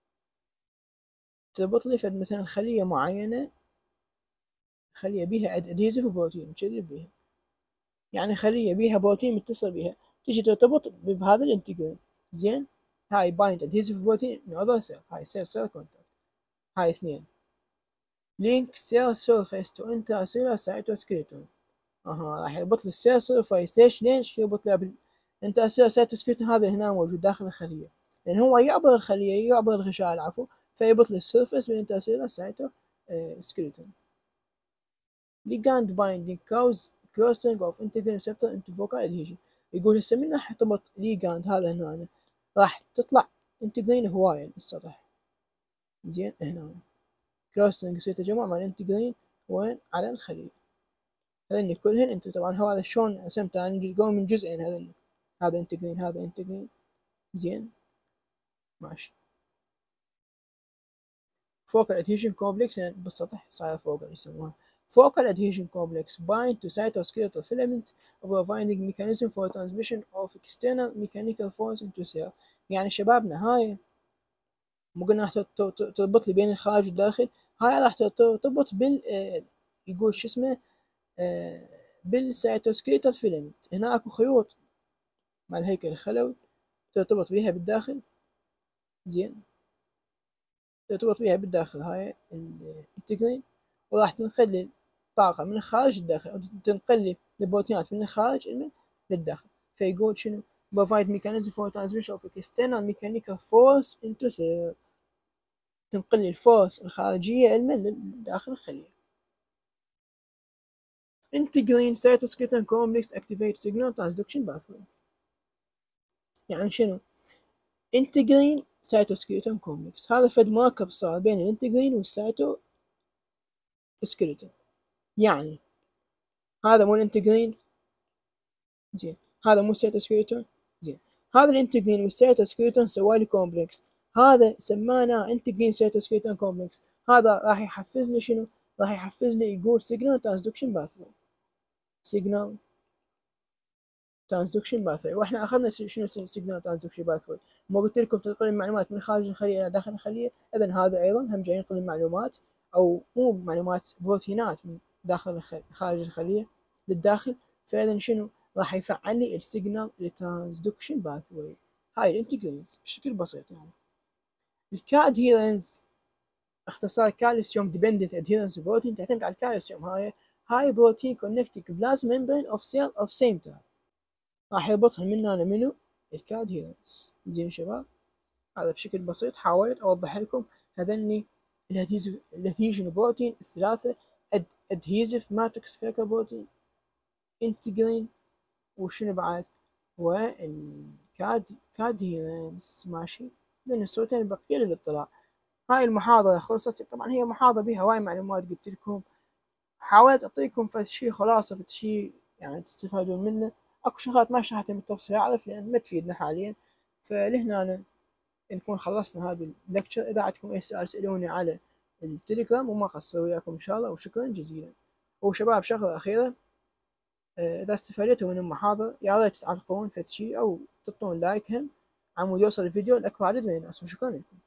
تربط لي فد مثلا خلية معينة، خلية بيها ادهيزيف بروتين مشرب بيها، يعني خلية بيها بروتين متصل بيها، تجي ترتبط بهذا الانتجرين. زين، هاي بايند ادهيزيف بروتين من other cell، هاي سيل كونتاكت. هاي اثنين لينك سيل سيرفيس تو انترسيلر سايتوسكليتون. راح يربط لي السيل سيرفيس. ليش يربط لي الانترسيلر سايتوسكليتون؟ هذا هنا موجود داخل الخلية، لأن هو يعبر الخلية، يعبر الغشاء العفو، فيربط لي السيرفيس بالانترسيلر سايتوسكليتون. ligand binding cause clustering of integrin receptor into focal adhesion. يقول هسه من راح يرتبط ligand هذا هنا، راح تطلع انتجرين هواية للسطح. زين، هنا clustering يصير تجمع مع الانتجرين وين؟ على الخلية. هذين كلهن انت طبعا هذا شلون رسمت انا؟ يقوم من جزئين هذين، هذا انتجرين هذا انتجرين. زين، ماشي. focal adhesion complex يعني بالسطح صاير focal يسموها focal adhesion complex bind to cytoskeletal filament providing mechanism for transmission of external mechanical force into cell. يعني شبابنا هاي مو قلنا راح تربط لي بين الخارج والداخل، هاي راح ترتبط بال يقول شو اسمه بالسيتوسكليتال فيلمنت. هنا اكو خيوط مع الهيكل الخلوي ترتبط بيها بالداخل. زين، ترتبط بيها بالداخل هاي الانتجرين، وراح تنقل الطاقة من الخارج للداخل، تنقل البروتينات من الخارج للداخل. فيقول شنو؟ provide mechanism for transmission of external mechanical force into cell. تنقل الفورس الخارجية لداخل الخلية. integrin cytoskeleton complex activate signal transduction pathway. يعني شنو؟ integrin cytoskeleton complex هذا فد مركب صار بين الانتجرين والسايتو سكيلتون. يعني هذا مو الانتجرين، زين، هذا مو سيتوسكليتون، زين، هذا الانتجرين والسيتوسكليتون سوالي كومبلكس، هذا سماناه انتجرين سيتوسكليتون كومبلكس. هذا راح يحفز لي شنو؟ راح يحفز لي يقول سيجنال ترانسدكشن باثوي. سيجنال ترانسدكشن باثوي. واحنا اخذنا شنو سيجنال ترانسدكشن باثوي؟ مو قلت لكم تنقل المعلومات من خارج الخليه الى داخل الخليه؟ اذا هذا ايضا هم جاي ينقل المعلومات، او مو معلومات، بروتينات من داخل خارج الخليه للداخل. فاذا شنو؟ راح يفعل لي السيجنال ترانسدكشن باثوي. هاي الانتجرينز بشكل بسيط. يعني الكادهيرنز اختصار كالسيوم ديبندنت ادهيرنس بروتين، تعتمد على الكالسيوم. هاي بروتين كونكتنج بلازما ممبرين اوف سيل اوف سيم تايب. راح يربطها من هنا منو؟ الكادهيرنس. زين شباب، هذا بشكل بسيط حاولت أوضح لكم هذني الادهيجن بروتين الثلاثة: ادهيزف ماتريكس كليكر بروتين، انتجرين، وشنو بعد، والكادهيرنس. ماشي، ذن الصورتين بقية للاطلاع. هاي المحاضرة خلصت. طبعا هي محاضرة بيها هواي معلومات قلت لكم، حاولت أعطيكم فد شي خلاصة، فد شي يعني تستفادون منه. أكو شغلات ما شرحتها بالتفصيل أعرف لأن ما تفيدنا حاليا. فلهنا نكون خلصنا هذه اللكتشر. إذا عندكم أي سؤال سألوني على التليجرام وما قصر وياكم إن شاء الله، وشكرا جزيلا. وشباب شغلة أخيرة، إذا استفادتوا من المحاضرة يا ريت تعلقون فد شي أو تعطون لايك هم عمود يوصل الفيديو لأكبر عدد من الناس، وشكرا لكم.